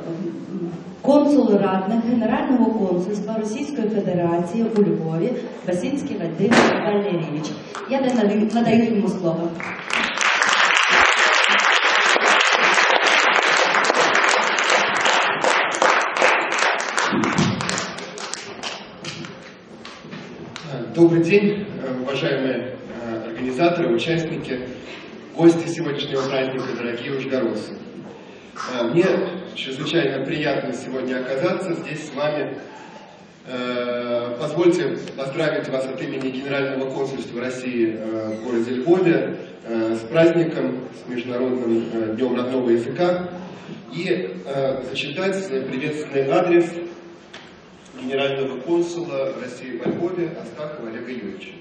консул радник Генерального консульства Російської Федерації у Львові Басинський Вадим Валерійович. Я надаю йому слово. Добрый день, уважаемые организаторы, участники, гости сегодняшнего праздника, дорогие ужгородцы. Мне чрезвычайно приятно сегодня оказаться здесь с вами. Позвольте поздравить вас от имени Генерального консульства России в городе Львове с праздником, с Международным днем родного языка и зачитать приветственный адрес Генерального консула России во Львове Астахова Олега Юрьевича.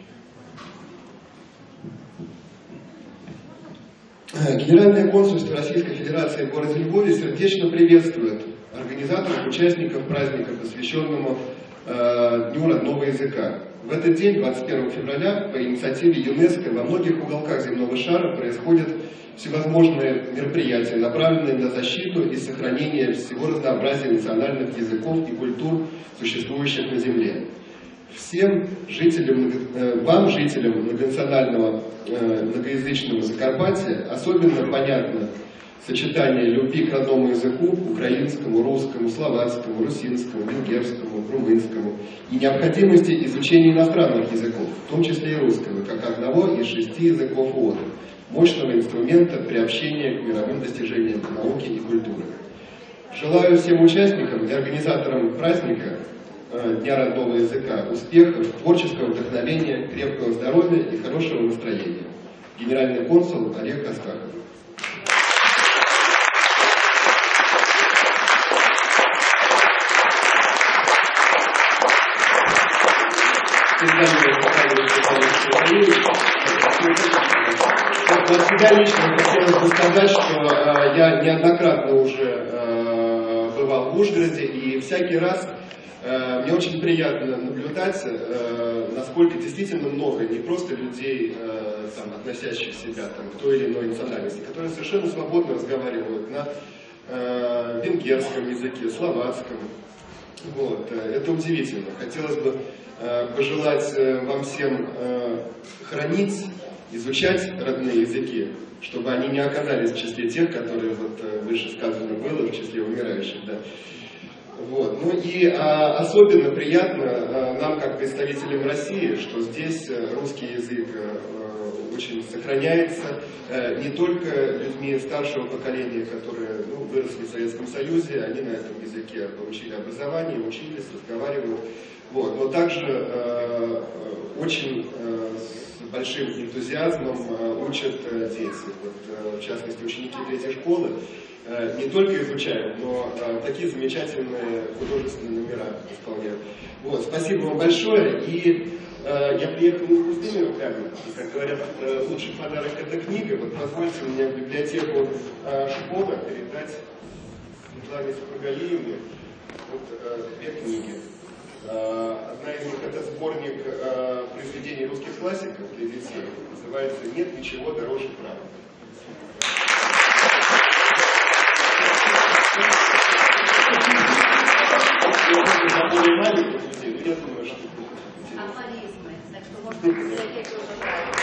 Генеральное консульство Российской Федерации в городе Львове сердечно приветствует организаторов, участников праздника, посвященному э, Дню родного языка. В этот день, двадцать первого февраля, по инициативе ЮНЕСКО во многих уголках земного шара происходят всевозможные мероприятия, направленные на защиту и сохранение всего разнообразия национальных языков и культур, существующих на Земле. Всем жителям, вам, жителям многонационального, многоязычного Закарпатья, особенно понятно сочетание любви к родному языку, украинскому, русскому, словацкому, русинскому, венгерскому, румынскому, и необходимости изучения иностранных языков, в том числе и русского, как одного из шести языков ООН, мощного инструмента приобщения к мировым достижениям науки и культуры. Желаю всем участникам и организаторам праздника Дня родного языка успехов, творческого вдохновения, крепкого здоровья и хорошего настроения. Генеральный консул Олег Астахов. От себя лично хотелось бы сказать, что э, я неоднократно уже э, бывал в Ужгороде, и всякий раз э, мне очень приятно наблюдать, э, насколько действительно много не просто людей, э, там, относящих себя там, к той или иной национальности, которые совершенно свободно разговаривают на э, венгерском языке, словацком, Вот, это удивительно. Хотелось бы пожелать вам всем хранить, изучать родные языки, чтобы они не оказались в числе тех, которые вот выше сказано было, в числе умирающих. Да. Вот. Ну и а, особенно приятно а, нам, как представителям России, что здесь русский язык а, очень сохраняется а, не только людьми старшего поколения, которые ну, выросли в Советском Союзе, они на этом языке получили образование, учились, разговаривают, вот, но также а, очень а, с большим энтузиазмом а, учат а, дети, вот, а, в частности ученики третьей школы. Не только изучают, но а, такие замечательные художественные номера исполняют. Вот, спасибо вам большое. И а, я приехал не с пустыми руками. И, как говорят, а, лучший подарок это книга. Вот позвольте мне в библиотеку а, школы передать Светлане Супругалиевне вот, а, две книги. А, одна из них это сборник а, произведений русских классиков для детей. Называется «Нет ничего дороже права». Более маленьких людей, но я думаю, что афоризмы, так что можно в библиотеке уже брать.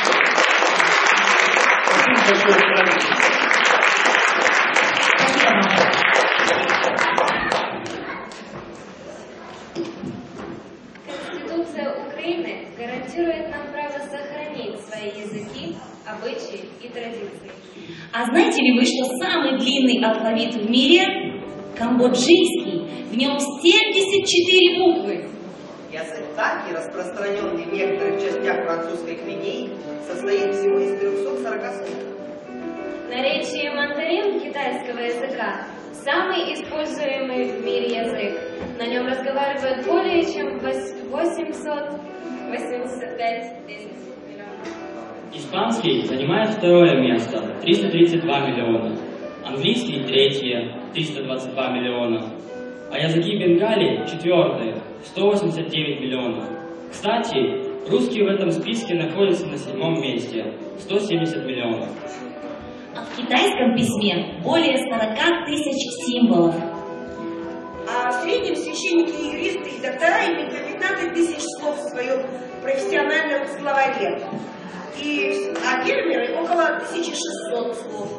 Конституция Украины гарантирует нам право сохранить свои языки, обычаи и традиции. А знаете ли вы, что самый длинный алфавит в мире – камбоджийский? В нем семьдесят четыре буквы. Язык таки, распространенный в некоторых частях французской Гвинеи, состоит всего из трёхсот сорока слов. Наречие мандарин китайского языка – самый используемый в мире язык. На нем разговаривают более чем восемьсот восемьдесят пять тысяч миллионов. Испанский занимает второе место – триста тридцать два миллиона. Английский – третье – триста двадцать два миллиона. А языки Бенгалии – четвертые – сто восемьдесят девять миллионов. Кстати, русский в этом списке находится на седьмом месте – сто семьдесят миллионов. А в китайском письме более сорока тысяч символов. А в среднем священники, юристы и доктора имеют по пятнадцать тысяч слов в своем профессиональном словаре. И, а фермеры около тысячи шестисот слов.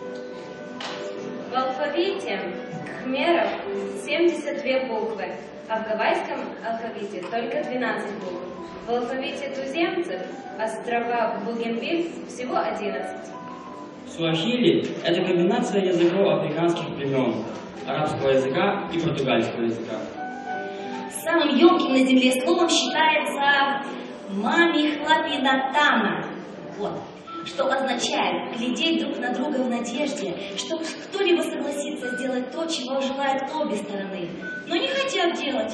В алфавите кхмеров семьдесят две буквы, а в гавайском алфавите только двенадцать букв. В алфавите туземцев острова Бугенвиль всего одиннадцать. Суахили – это комбинация языков африканских племен, арабского языка и португальского языка. Самым емким на земле словом считается «мамихлапинатана», вот, что означает глядеть друг на друга в надежде, что кто-либо согласится сделать то, чего желают обе стороны, но не хотят делать.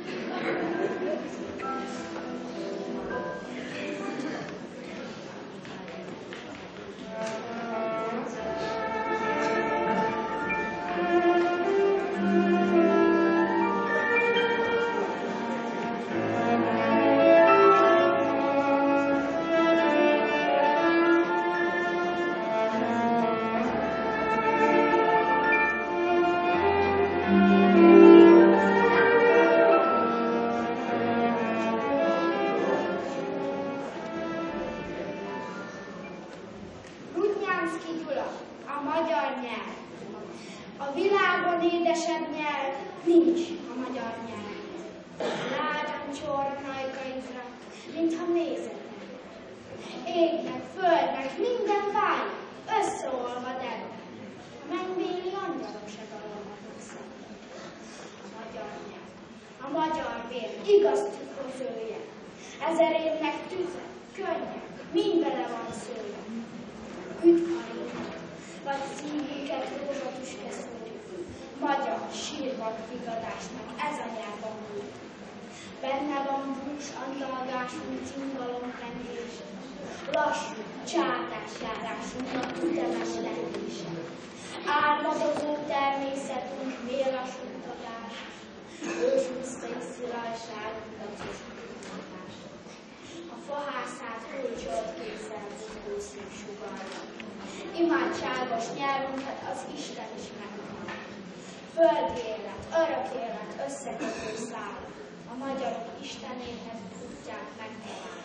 Benne van bús, andalgás, mint cingalomtengés, lassú, csátás járásunk, ütemes lendése. Álmodozó természetünk, mélas utazás, ősúsztai szilajságunk, dacos kutatás. A fahászát kulcsolt kézzel buzgó szív sugarra. Imádságos nyelvünket az Isten is meghal. Földélet, örökkélet összekötő szál, a magyarok Istenéhez útját megtalálni.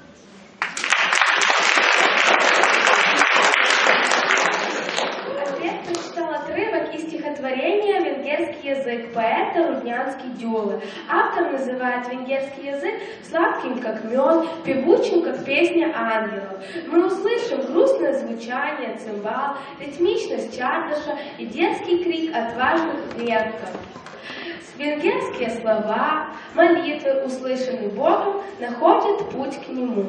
Ответ прочитал отрывок из стихотворения «Венгерский язык» поэта Руднянский Дёлы. Автор называет венгерский язык сладким, как мед, певучим, как песня ангелов. Мы услышим грустное звучание цимбал, ритмичность чардаша и детский крик отважных предков. Венгерские слова, молитвы, услышанные Богом, находят путь к Нему.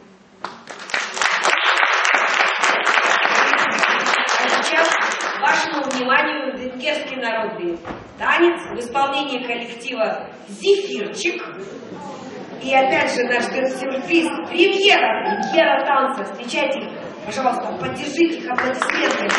Вашему вниманию венгерский народный танец в исполнении коллектива «Зефирчик». И опять же наш сюрприз – премьера, премьера танца. Встречайте, пожалуйста, поддержите их аплодисментами.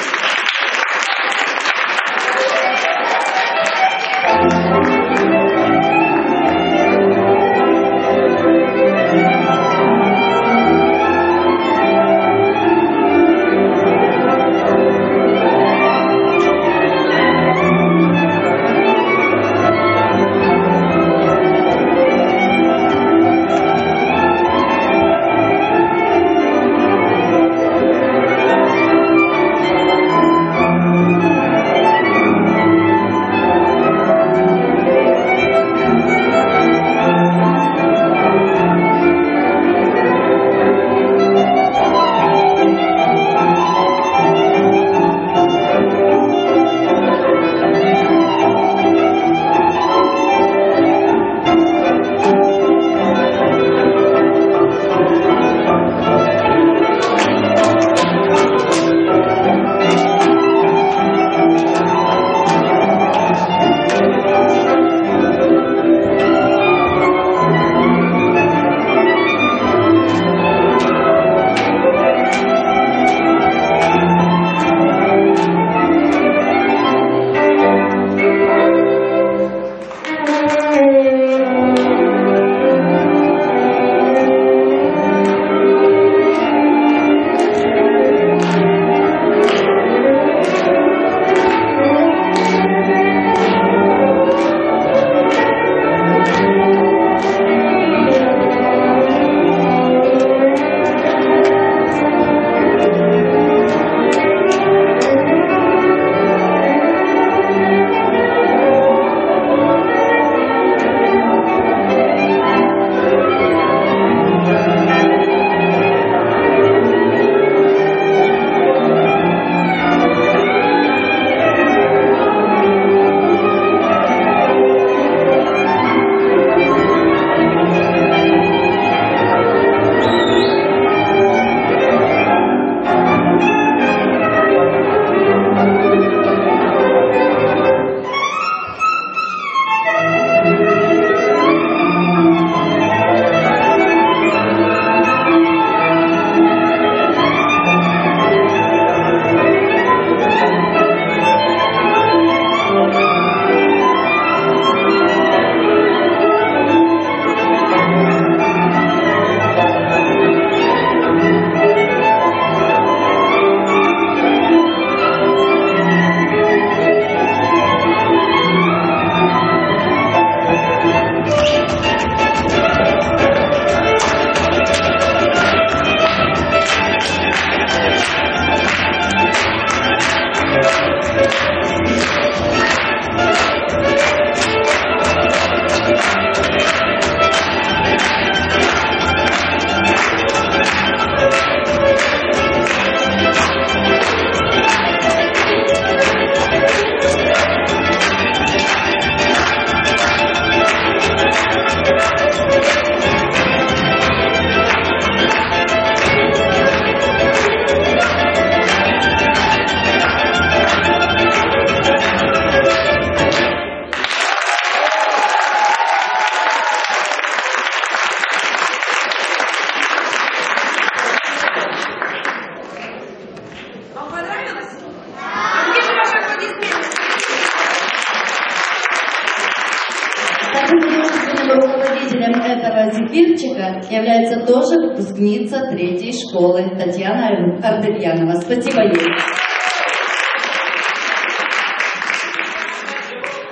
Руководителем этого зефирчика является тоже выпускница третьей школы Татьяна Ардельянова. Спасибо ей.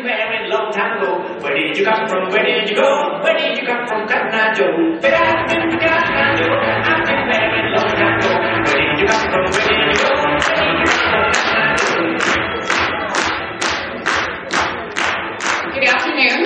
very long time ago. Where did you come from? Where did you go? Where did you come from, Cotton Eye Joe? Where I've been to Cotton Eye Joe. I've been very long time ago. Where did you come from? Where did you go? Where did you come from, Cotton Eye Joe? Good afternoon.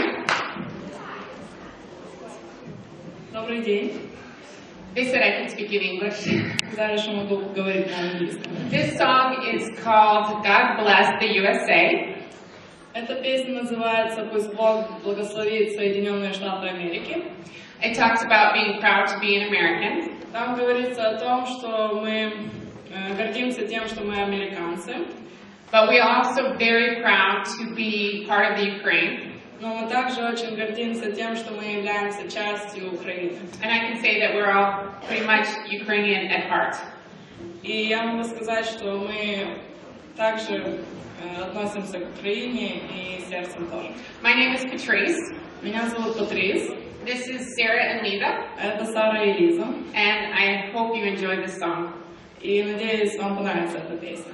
Добрый день. They said I could speak in English. Сказали, что могу говорить на английском. This song is called God Bless the U S A. Эта песня называется «Пусть Бог благословит Соединенные Штаты Америки». It talks about being proud to be an American. Там говорится о том, что мы гордимся тем, что мы американцы. But we are also very proud to be part of the Ukraine. Но мы также очень гордимся тем, что мы являемся частью Украины. And I can say that we're all pretty much Ukrainian at heart. И я могу сказать, что мы также относимся к Украине и сердцем тоже. My name is Patrice. Меня зовут Патрис. This is Sarah and Lisa. Это Сара и Лиза. And I hope you enjoy this song. И надеюсь, вам понравится эта песня.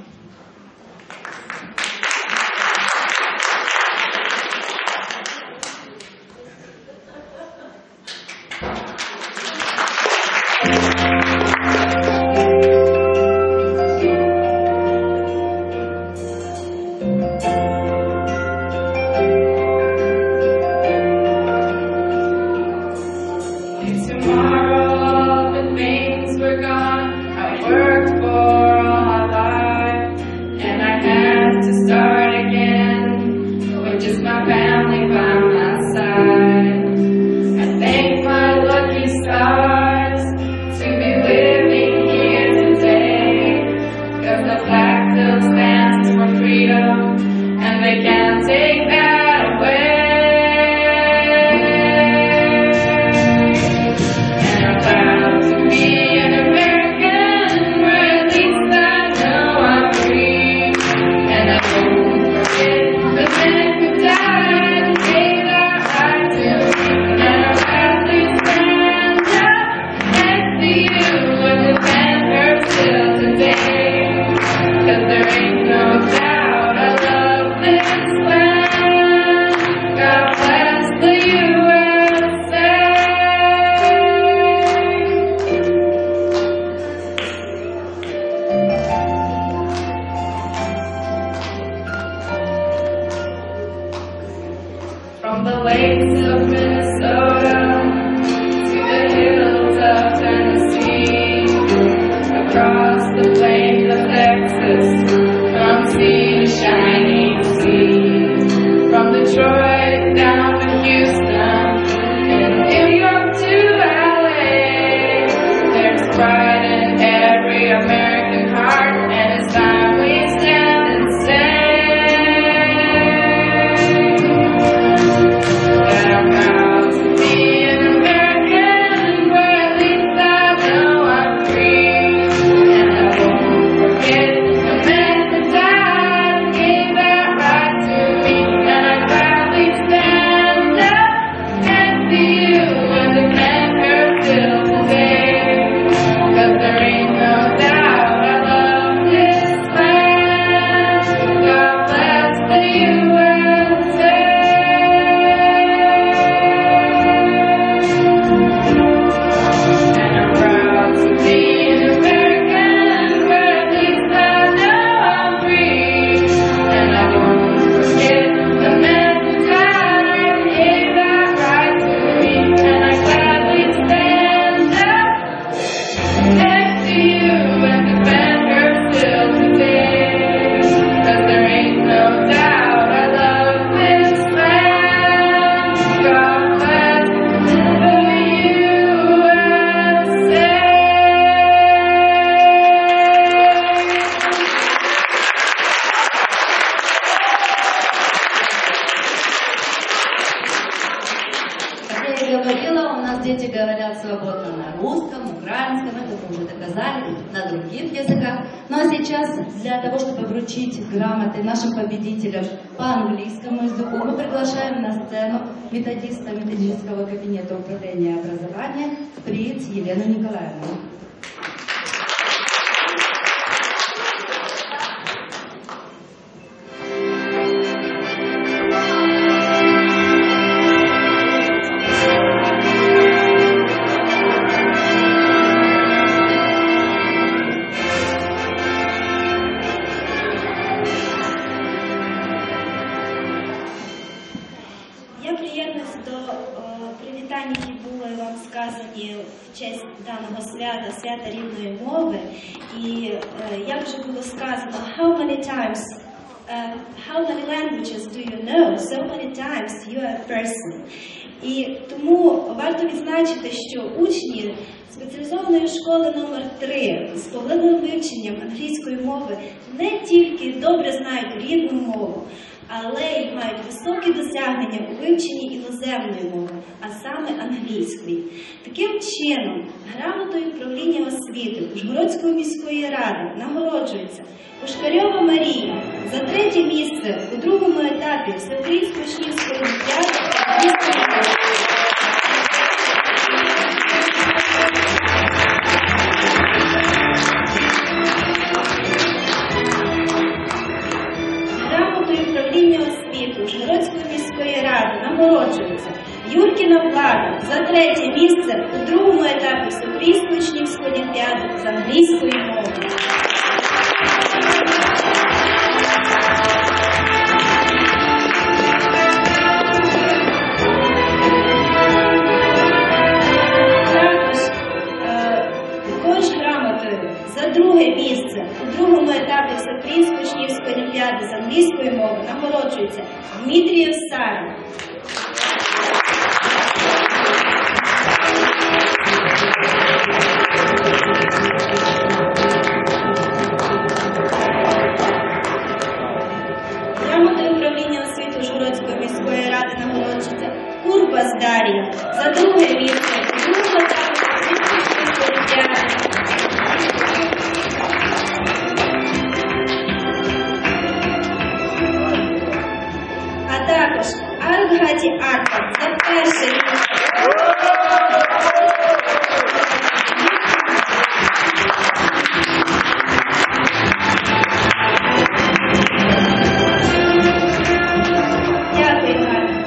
дети говорят свободно на русском, украинском, это мы уже доказали, на других языках. Ну а сейчас для того, чтобы вручить грамоты нашим победителям по английскому языку, мы приглашаем на сцену методиста методического кабинета управления образования Фриц Елену Николаевну. Thank you. приєднуюся до о, привітань, які були вам сказані в честь даного свята, свята рідної мови. І е, як вже було сказано, how many times, uh, how many languages do you know? So many times you are a person. І тому варто відзначити, що учні спеціалізованої школи номер три з поглибленим вивченням англійської мови не тільки добре знають рідну мову, але й мають високі досягнення у вивченні іноземної мови, а саме англійської. Таким чином, грамотою правління освіти Ужгородської міської ради нагороджується Пушкарьова Марія за третє місце у другому етапі Всеукраїнської учнівської олімпіади. Ужгородської міської ради нагороджується Юркіна Влада за третє місце у другому етапі Всеукраїнської учнівської олімпіади з англійської мови. Також грамотою за друге місце у другому етапі Всеукраїнської учнівської олімпіади з англійської мови нагороджується Дмитрієв Сара. Грамотою управління освіти Ужгородської міської ради нагороджується Курбас Дар'я за друге місце у другому етапі Всеукраїнської учнівської олімпіади. А також Аргаті Арта за перше місце. Дякую, Галя.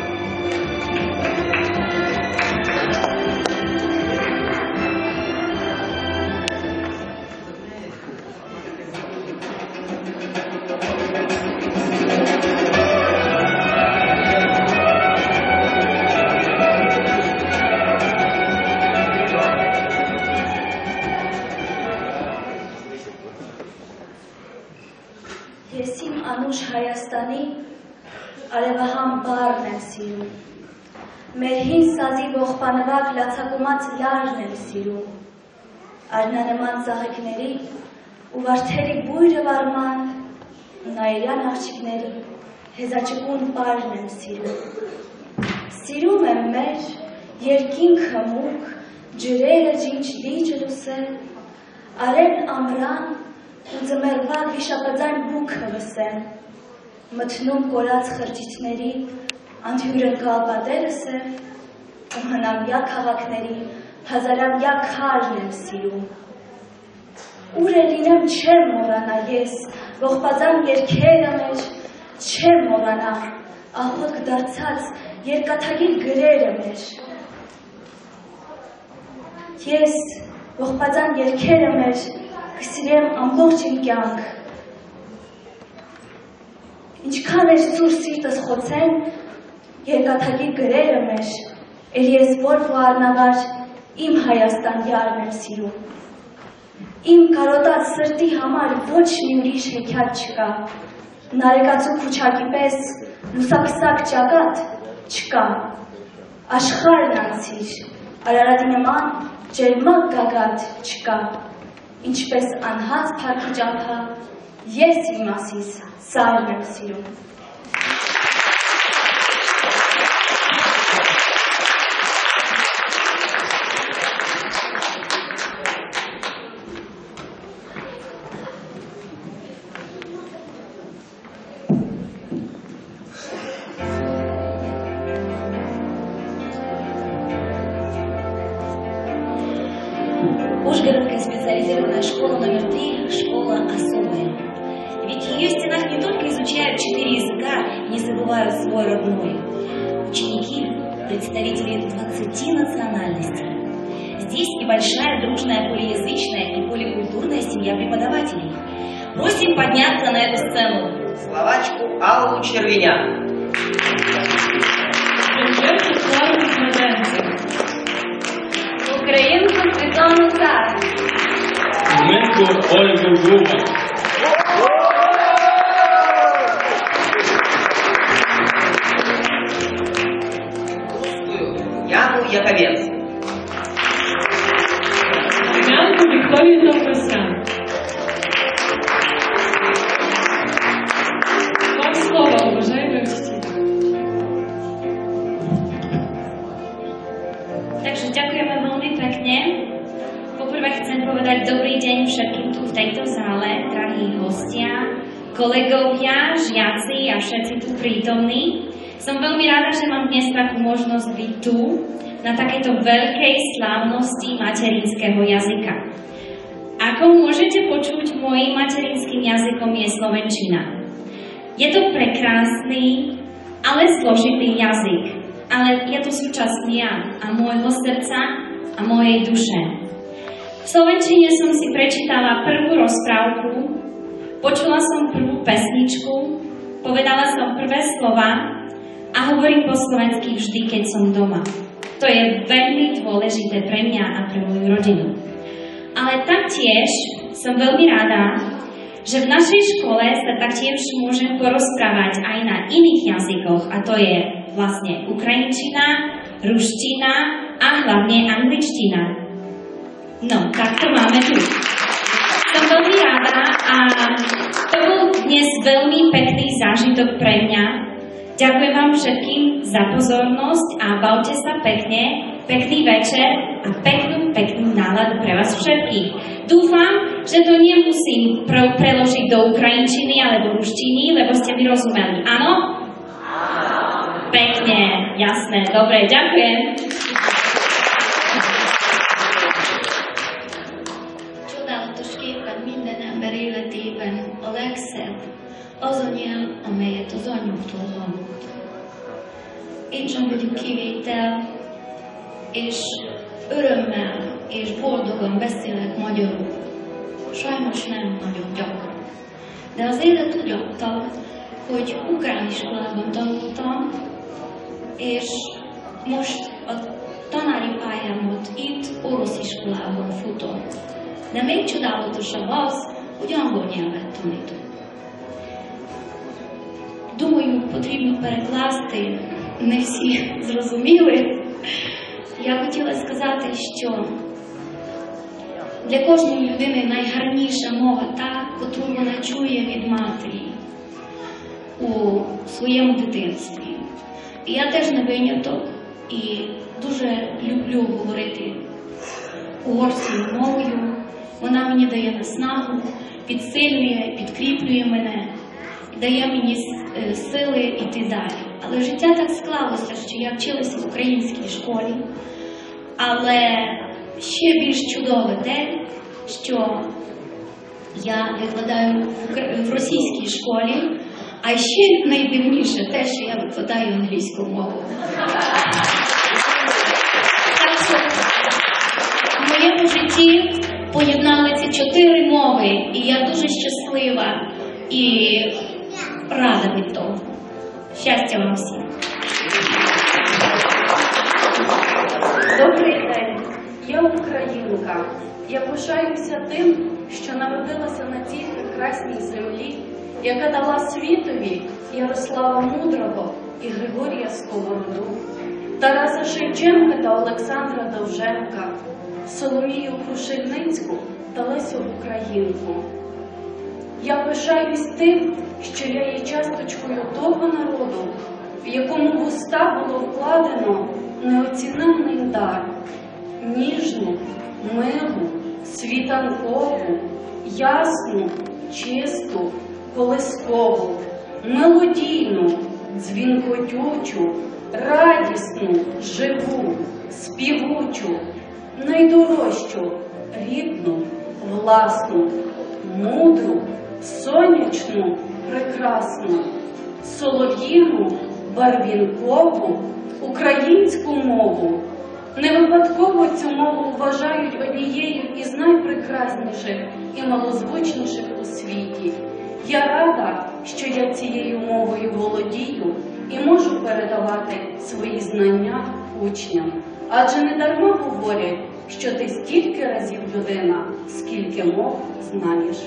Ես իմ անուշ Հայաստանի արևահամ բարն եմ սիրում, մեր հին սազի ողբանվակ լացակումած լարն եմ սիրում, արնանման ծաղիկների ու վարդերի բույրը վարման ու նայրյան աղջիկների հեզաճկուն պարն եմ սիրում, սիրում եմ մեր երկինքը մուկ, ջրերը ջինչ լիճը լուսել, արեն ամրան ու ձմեռվա վիշապաձայն բուքը լսեմ, մթնում կորած խրճիթների, անթյուրընկալ պատերս է, ու հնամյա քաղաքների հազարամյա քարն եմ սիրում։ Ուր է լինեմ չեմ մոռանա ես, ողբազան երգերը մեջ, չեմ մոռանա, աղոտ դարձած երկաթագիր գրերը մեր։ Ես ողբազան երգերը մեր կսիրեմ ամբողջ իմ կյանք։ Ինչքան էր սուր սիրտս խոցեն, երկաթագիր գրերը մեր, էլ ես որ վարնավար իմ Հայաստան յարն եմ սիրում։ Իմ կարոտած սրտի համար ոչ մի ուրիշ հեքիաթ չկա, նարեկացու քուչակի պես լուսակսակ ճակատ չկա, աշխարհն անցիր, Արարատի նման ջերմակ գագաթ չկա, ինչպես անհաց փառքի ճամփա, ես իմ մասիս սարն եմ սիրում։ Ужгородская специализированная школа номер три – школа особая. Ведь в ее стенах не только изучают четыре языка и не забывают свой родной. Ученики – представители двадцати национальностей. Здесь и большая дружная полиязычная и поликультурная семья преподавателей. Просим подняться на эту сцену Словачку Аллу Червеняк. Ярославу Смеденцев, Українку Світлану Цар, Дмитку Ольгу Губа, Яну Яковенко, Дем'янку Вікторію Довбесян. Вам слово, уважаемые учителі. Takže ďakujeme veľmi pekne. Poprvé chcem povedať dobrý deň všetkým tu v tejto zále, drahí hostia, kolegovia, žiaci a všetci tu prítomní. Som veľmi rada, že mám dnes takú možnosť byť tu, na takéto veľkej slávnosti materinského jazyka. Ako môžete počuť, mojím materinským jazykom je slovenčina. Je to prekrásny, ale zložitý jazyk, ale je to súčasný ja a môjho srdca a mojej duše. V slovenčine som si prečítala prvú rozprávku, počula som prvú pesničku, povedala som prvé slova a hovorím po slovensky vždy, keď som doma. To je veľmi dôležité pre mňa a pre moju rodinu. Ale taktiež som veľmi rada, že v našej škole sa taktiež môžem porozprávať aj na iných jazykoch, a to je vlastne ukrajinčina, ruština a hlavne angličtina. No, tak to máme tu. Som veľmi rada a to bol dnes veľmi pekný zážitok pre mňa. Ďakujem vám všetkým za pozornosť a bavte sa pekne, pekný večer a peknú, peknú náladu pre vás všetkých. Dúfam, že to nemusím pre- preložiť do ukrajinčiny alebo ruštiny, lebo ste mi rozumeli. Áno? Pekne, jasné, dobre, ďakujem. Csodálatos képen minden ember életében a legszebb az a nyelv, amelyet az anyuktól hallott. Én sem vagyok kivétel, és örömmel és boldogan beszélek magyarul. Sajnos nem nagyon gyakran. De az élet úgy adta, hogy ukrán iskolában tanultam, és most a tanári pályámat itt orosz iskolában futom. De még csodálatosabb az, hogy angol nyelvet tanítok. Думаю, потрібно перекласти, не всі зрозуміли. Я хотіла сказати, що для кожної людини найгарніша мова та, котру вона чує від матері у своєму дитинстві. І я теж не виняток і дуже люблю говорити угорською мовою. Вона мені дає наснагу, підсилює, підкріплює мене, дає мені сили йти далі. Але життя так склалося, що я вчилася в українській школі. Але ще більш чудове те, що я викладаю в російській школі, а ще найдивніше те, що я викладаю англійську мову. Так що в моєму житті поєдналися чотири мови, і я дуже щаслива і рада від того. Щастя вам всім! Добрий день, я українка. Я пишаюся тим, що народилася на цій прекрасній землі, яка дала світові Ярослава Мудрого і Григорія Сковороду, Тараса Шевченка та Олександра Довженка, Соломію Крушельницьку та Лесю Українку. Я пишаюсь тим, що я є часточкою того народу, в якому в уста було вкладено неоціненний дар, ніжну, милу, світанкову, ясну, чисту, колискову, мелодійну, дзвінкотючу, радісну, живу, співучу, найдорожчу, рідну, власну, мудру, сонячну, прекрасну, солов'їну, барвінкову, українську мову. Не випадково цю мову вважають однією із найпрекрасніших і малозвучніших у світі. Я рада, що я цією мовою володію і можу передавати свої знання учням. Адже не дарма говорять, що ти стільки разів людина, скільки мов знаєш.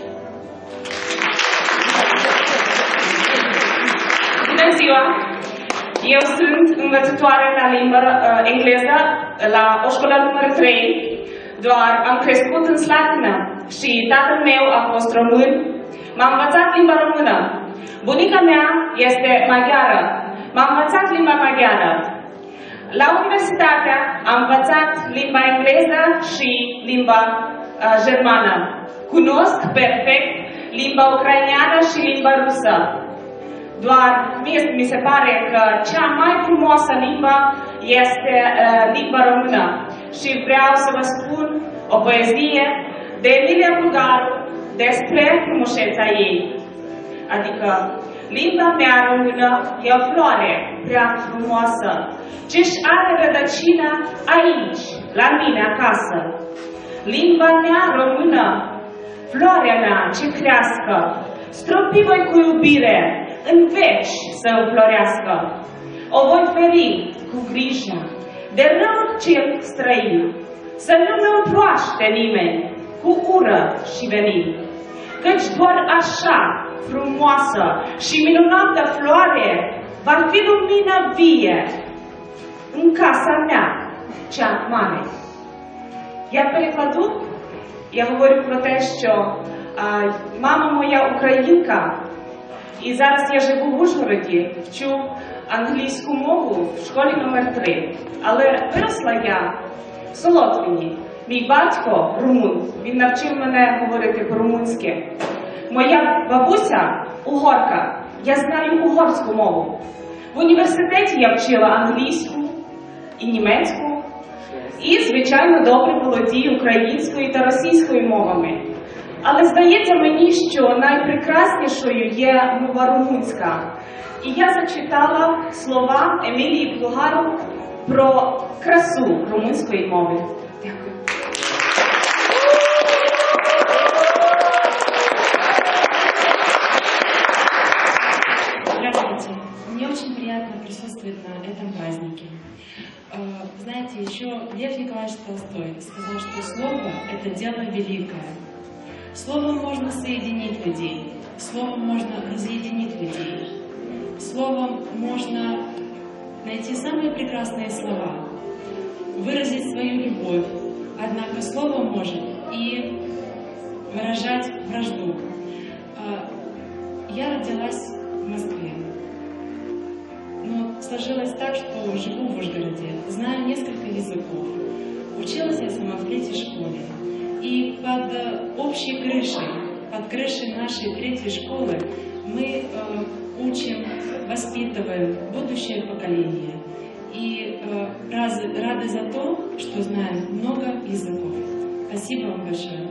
Bună ziua! Eu sunt învățătoare la limba uh, engleză la o școală numărul trei, doar am crescut în Slatina și tatăl meu a fost român. M-a învățat limba română. Bunica mea este maghiară. M-a învățat limba maghiară. La universitate am învățat limba engleză și limba uh, germană. Cunosc perfect limba ucraineană și limba rusă. Doar mie mi se pare că cea mai frumoasă limba este uh, limba română. Și vreau să vă spun o poezie de Emilia Bulgaru despre frumusețea ei. Adică, limba mea română e o floare prea frumoasă, ce-și are rădăcină aici, la mine acasă. Limba mea română, floarea mea ce crească, stropi voi cu iubire, în veci să înflorească. O voi feri cu grijă de rău cel străin, să nu mă împroaște nimeni cu ură și venin. Căci doar așa, frumoasă și minunată floare, va fi lumină vie în casa mea cea mare. Я перекладу, я говорю про те, що а, мама моя українка, і зараз я живу в Ужгороді, вчу англійську мову в школі номер три. Але виросла я в Солотвині. Мій батько румун, він навчив мене говорити по-румунськи. Моя бабуся угорка, я знаю угорську мову. В університеті я вчила англійську і німецьку, і, звичайно, добре володію українською та російською мовами. Але здається мені, що найпрекраснішою є мова румунська. І я зачитала слова Емілії Булгару про красу румунської мови. Дякую. Здравствуйте. Мне очень приятно присутствовать на этом празднике. Знаете, еще Лев Николаевич Толстой сказал, что слово – это дело великое. Словом можно соединить людей, словом можно разъединить людей, словом можно найти самые прекрасные слова, выразить свою любовь, однако слово может и выражать вражду. Я родилась в Москве, но сложилось так, что живу в Ужгороде, знаю несколько языков. Училась я сама в третьей школе. И под общей крышей, под крышей нашей третьей школы мы э, учим, воспитываем будущее поколение. И э, раз, рады за то, что знаем много языков. Спасибо вам большое.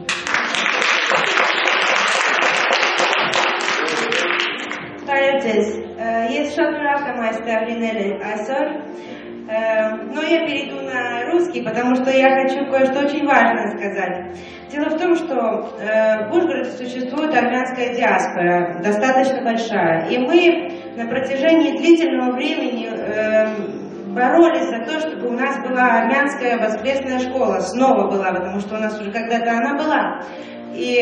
Părețesc, есть шатураха моя Линелли Асор, но я перейду на русский, потому что я хочу кое-что очень важное сказать. Дело в том, что в Ужгороде существует армянская диаспора, достаточно большая, и мы на протяжении длительного времени боролись за то, чтобы у нас была армянская воскресная школа, снова была, потому что у нас уже когда-то она была. И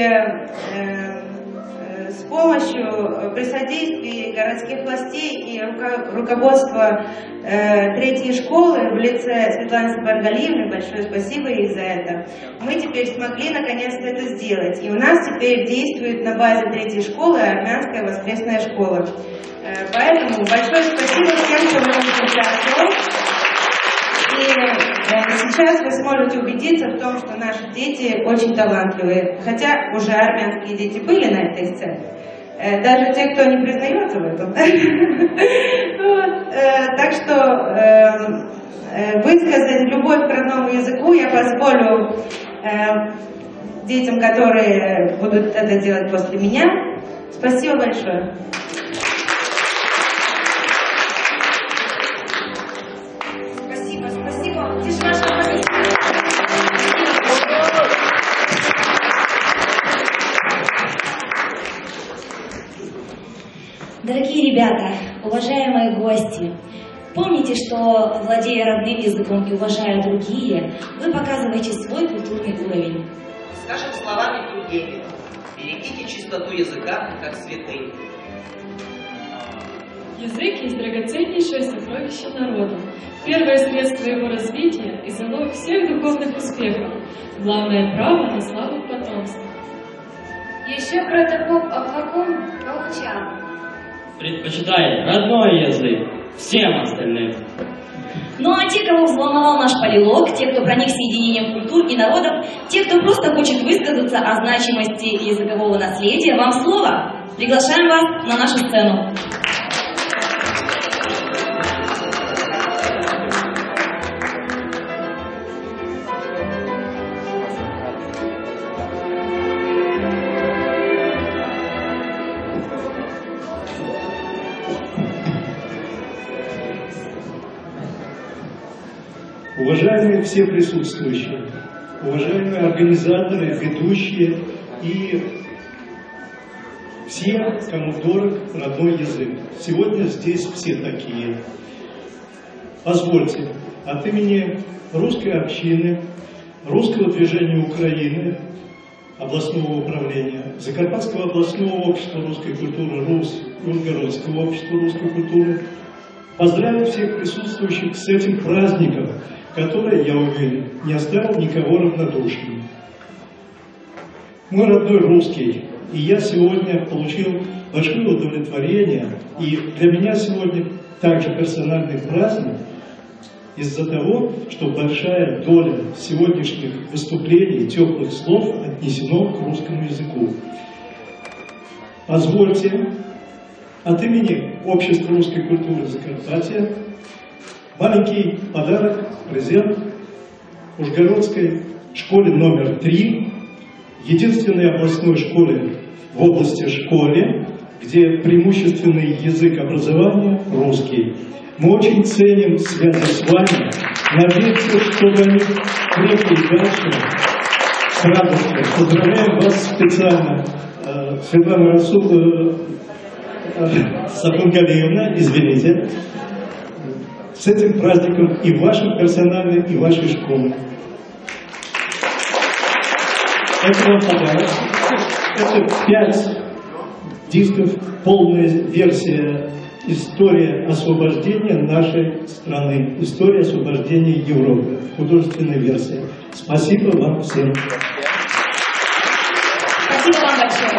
с помощью, при содействии городских властей и руководства э, третьей школы в лице Светланы Сапаргалиевны, большое спасибо ей за это, мы теперь смогли наконец-то это сделать. И у нас теперь действует на базе третьей школы армянская воскресная школа. Э, поэтому большое спасибо всем, кто в этом участвовал. И э, сейчас вы сможете убедиться в том, что наши дети очень талантливые. Хотя уже армянские дети были на этой сцене. Э, даже те, кто не признается в этом. Так что высказать любовь к родному языку я позволю детям, которые будут это делать после меня. Спасибо большое. Дорогие ребята, Уважаемые гости, помните, что, владея родным языком и уважая другие, вы показываете свой культурный уровень. Скажем словами Тургенева: берегите чистоту языка, как святынь. Язык есть драгоценнейшее сокровище народа, первое средство его развития и залог всех духовных успехов, главное право на славу потомства. Еще протопоп Аввакум молчал. Предпочитай родной язык всем остальным. Ну а те, кого взволновал наш полилог, те, кто проник соединением культур и народов, те, кто просто хочет высказаться о значимости языкового наследия, вам слово. Приглашаем вас на нашу сцену. Уважаемые все присутствующие, уважаемые организаторы, ведущие и все, кому дорог родной язык. Сегодня здесь все такие. Позвольте, от имени русской общины, русского движения Украины, областного управления, Закарпатского областного общества русской культуры, РУС, Ужгородского общества русской культуры, поздравляю всех присутствующих с этим праздником, который, я уверен, не оставил никого равнодушным. Мой родной русский, и я сегодня получил большое удовлетворение, и для меня сегодня также персональный праздник из-за того, что большая доля сегодняшних выступлений, теплых слов отнесено к русскому языку. Позвольте от имени Общества русской культуры Закарпатья маленький подарок, презент Ужгородской школе номер три, единственной областной школе в области школе, где преимущественный язык образования русский. Мы очень ценим связи с вами, надеемся, что они крепкие дальше с радостью. Поздравляем вас специально, э, Светлана Расул, э, Сапунгалиевна, извините, с этим праздником и вашим персональным, и вашей школы. Это вам подарок. Это пять дисков, полная версия «История освобождения нашей страны», «История освобождения Европы», художественная версия. Спасибо вам всем. Спасибо вам большое.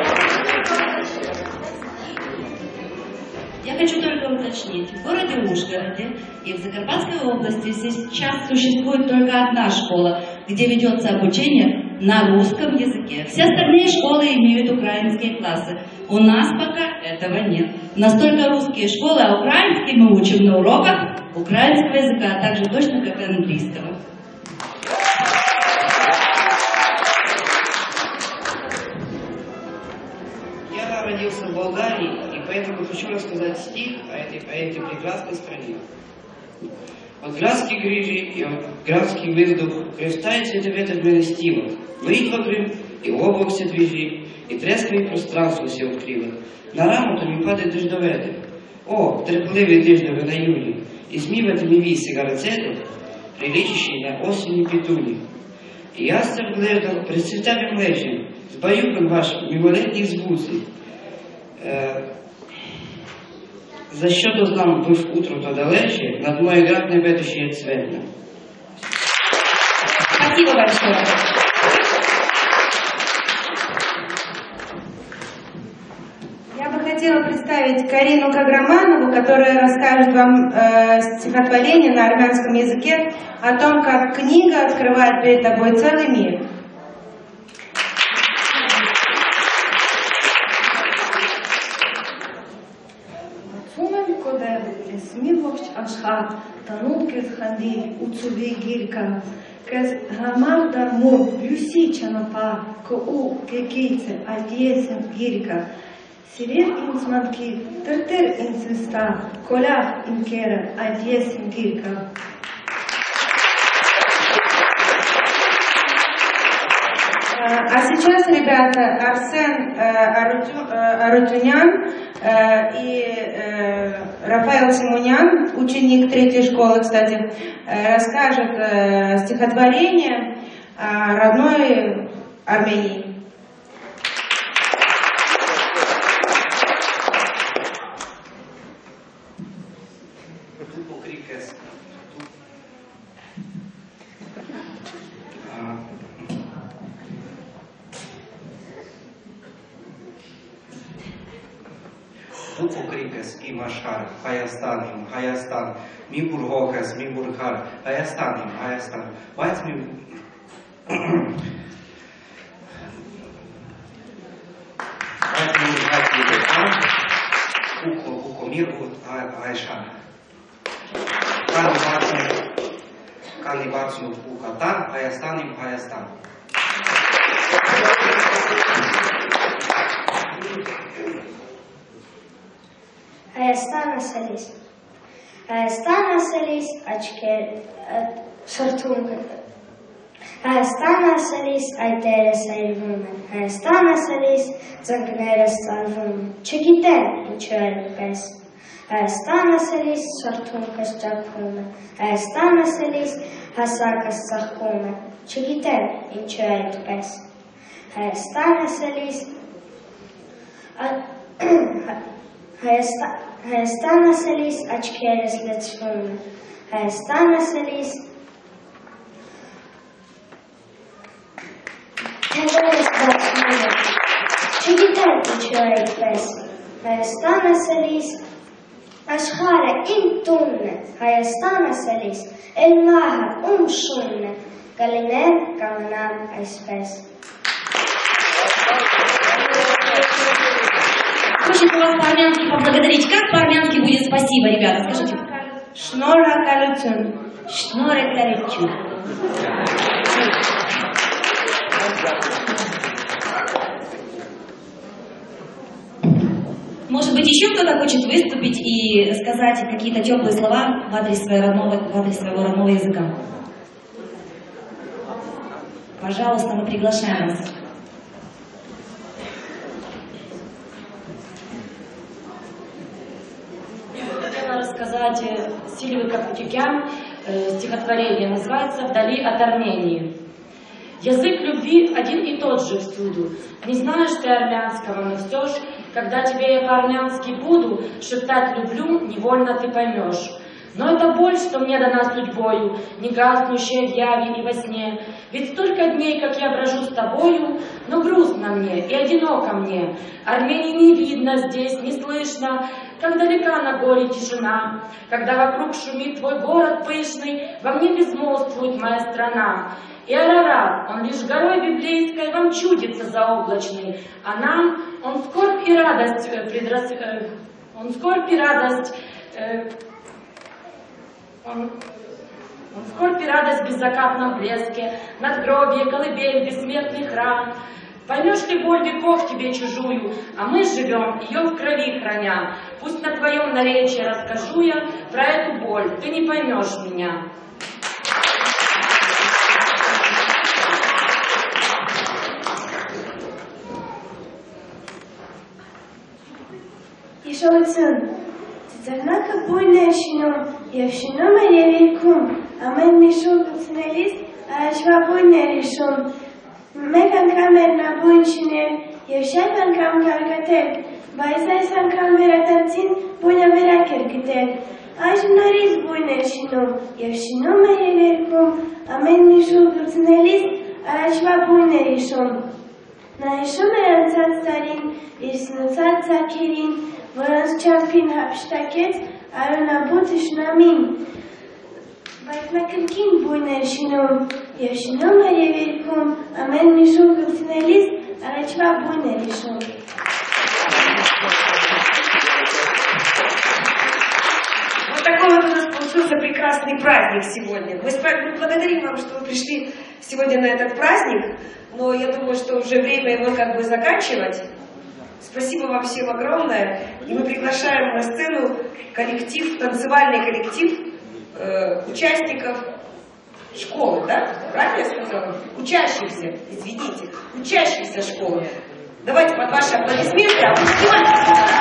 Я хочу только уточнить, в городе Ужгороде и в Закарпатской области сейчас существует только одна школа, где ведется обучение на русском языке. Все остальные школы имеют украинские классы. У нас пока этого нет. Настолько русские школы, а украинский мы учим на уроках украинского языка, а также точно как и английского. Я родился в Болгарии, и поэтому хочу рассказать стих о этой, о этой прекрасной стране. От градських грижі і от градський виздух хрестається до ветер милостиво. Вийдь в Крим, і в облак все движи, і трескаві пространство все відкрило. На раму тобі падає дождоведе. О, терпливі тижневе на юні, і змівати мій віси гарацети, прилічащі на осені петуні. І ястер гледав пред цвітами млечим, з баюком ваш мимолетніх звуцей. Е, За що то знам бив утро то далече, над моей град небе ще цветно. Спасибо большое. Я бы хотела представить Карину Каграманову, которая расскажет вам э, стихотворение на армянском языке о том, как книга открывает перед тобой целый мир. Սմիվողջ աշխատ, տանուլ կեզ խնդի ու ծուվի գիրկա, կեզ համար դարմուր լյուսի չանապա, կո ու գեկիցը այդ ես եմ գիրկա, սիրիր ինձ մանքի, տրտեր ինձ վստա, կոլավ իմ կերը այդ ես եմ գիրկա. А сейчас, ребята, Арсен Арутюнян И Рафаэл Симонян, ученик третьей школы, кстати, расскажет стихотворение о родной Армении. După Cricas, Imașar, Haiastanim, Haiastan, Mibur Hocas, Mibur Har, Haiastanim, Haiastan. Bați mi... Bați mi urcat Ibetan, Uco, Uco Mirgu, Aishan. Cani bați Cani bați Ucatan, Haiastanim, Haiastan. Hayastana salis. Hayastana salis açker sortum. Hayastana salis aitere sayrvumen. Hayastana salis zangnere starvumen. Çekiten inçöre pes. Hayastana salis sortum kasçapvumen. Hayastana salis hasakas sarkumen. Çekiten inçöre pes. Hayastana salis Hayastana salis açkeres letçvumen. Hayastana salis tenderes batvumen. Çekiten inçöre pes. Hayastana salis Ashara intunne. Hayastana salis elmaha umshunne. Galiner galanam aispes. Хочется вас по-армянски поблагодарить. Как по-армянски будет спасибо, ребята? Скажите. Шнора калютюн. Шнора калютюн. Может быть, еще кто-то хочет выступить и сказать какие-то теплые слова в адрес своего родного, в адрес своего родного языка? Пожалуйста, мы приглашаем вас. Сказать Сильвы Капутюкян стихотворение, называется «Вдали от Армении». Язык любви один и тот же всюду. Не знаешь ты армянского, но все ж, когда тебе я по-армянски буду шептать «люблю», невольно ты поймешь. Но это боль, что мне дана судьбою, не гаснущая в яве и во сне. Ведь столько дней, как я брожу с тобою, но грустно мне и одиноко мне. Армении не видно здесь, не слышно, как далека на горе тишина. Когда вокруг шумит твой город пышный, во мне безмолвствует моя страна. И Арарат, он лишь горой библейской вам чудится заоблачный, а нам он скорбь и радость, предрас... он скорбь и радость, Он, он скорбь и радость в беззакатном блеске, надгробье, колыбель, бессмертный храм. Поймешь ли боль веков тебе чужую, а мы живем, ее в крови храня. Пусть на твоем наречии расскажу я про эту боль, ты не поймешь меня. Ձեռնակը բույն է շինում և շինում է երիքում, ամեն մի շուրջ լցնելիս առաջվա բույն էր հիշում։ Մեկ անգամ էր նա բույն շինել և շատ անգամ կարգատել, բայց այս անգամ վերադարձին բույնը վերակ էր գտել։ Այժմ նորից բույն է շինում և շինում է երիքում, ամեն մի շուրջ լցնելիս առաջվա բույն էր հիշում։ Նա հիշում էր անցած տարին իր սնուցած ձագերին, որոնց չափին հափշտակեց արյունաբութ թշնամին, բայց նա կրկին բույն էր շինում և շինում էր և երգում, ամեն մի շուրջ լցնելիս առաջվա բույն էր հիշում։ Вот такой вот у нас получился прекрасный праздник сегодня. Мы благодарим вам, что вы пришли сегодня на этот праздник, но я думаю, что уже время его как бы заканчивать. Спасибо вам всем огромное. И мы приглашаем на сцену коллектив, танцевальный коллектив э, участников школы, да? Правильно я сказала? Учащихся, извините, учащихся школы. Давайте под ваши аплодисменты.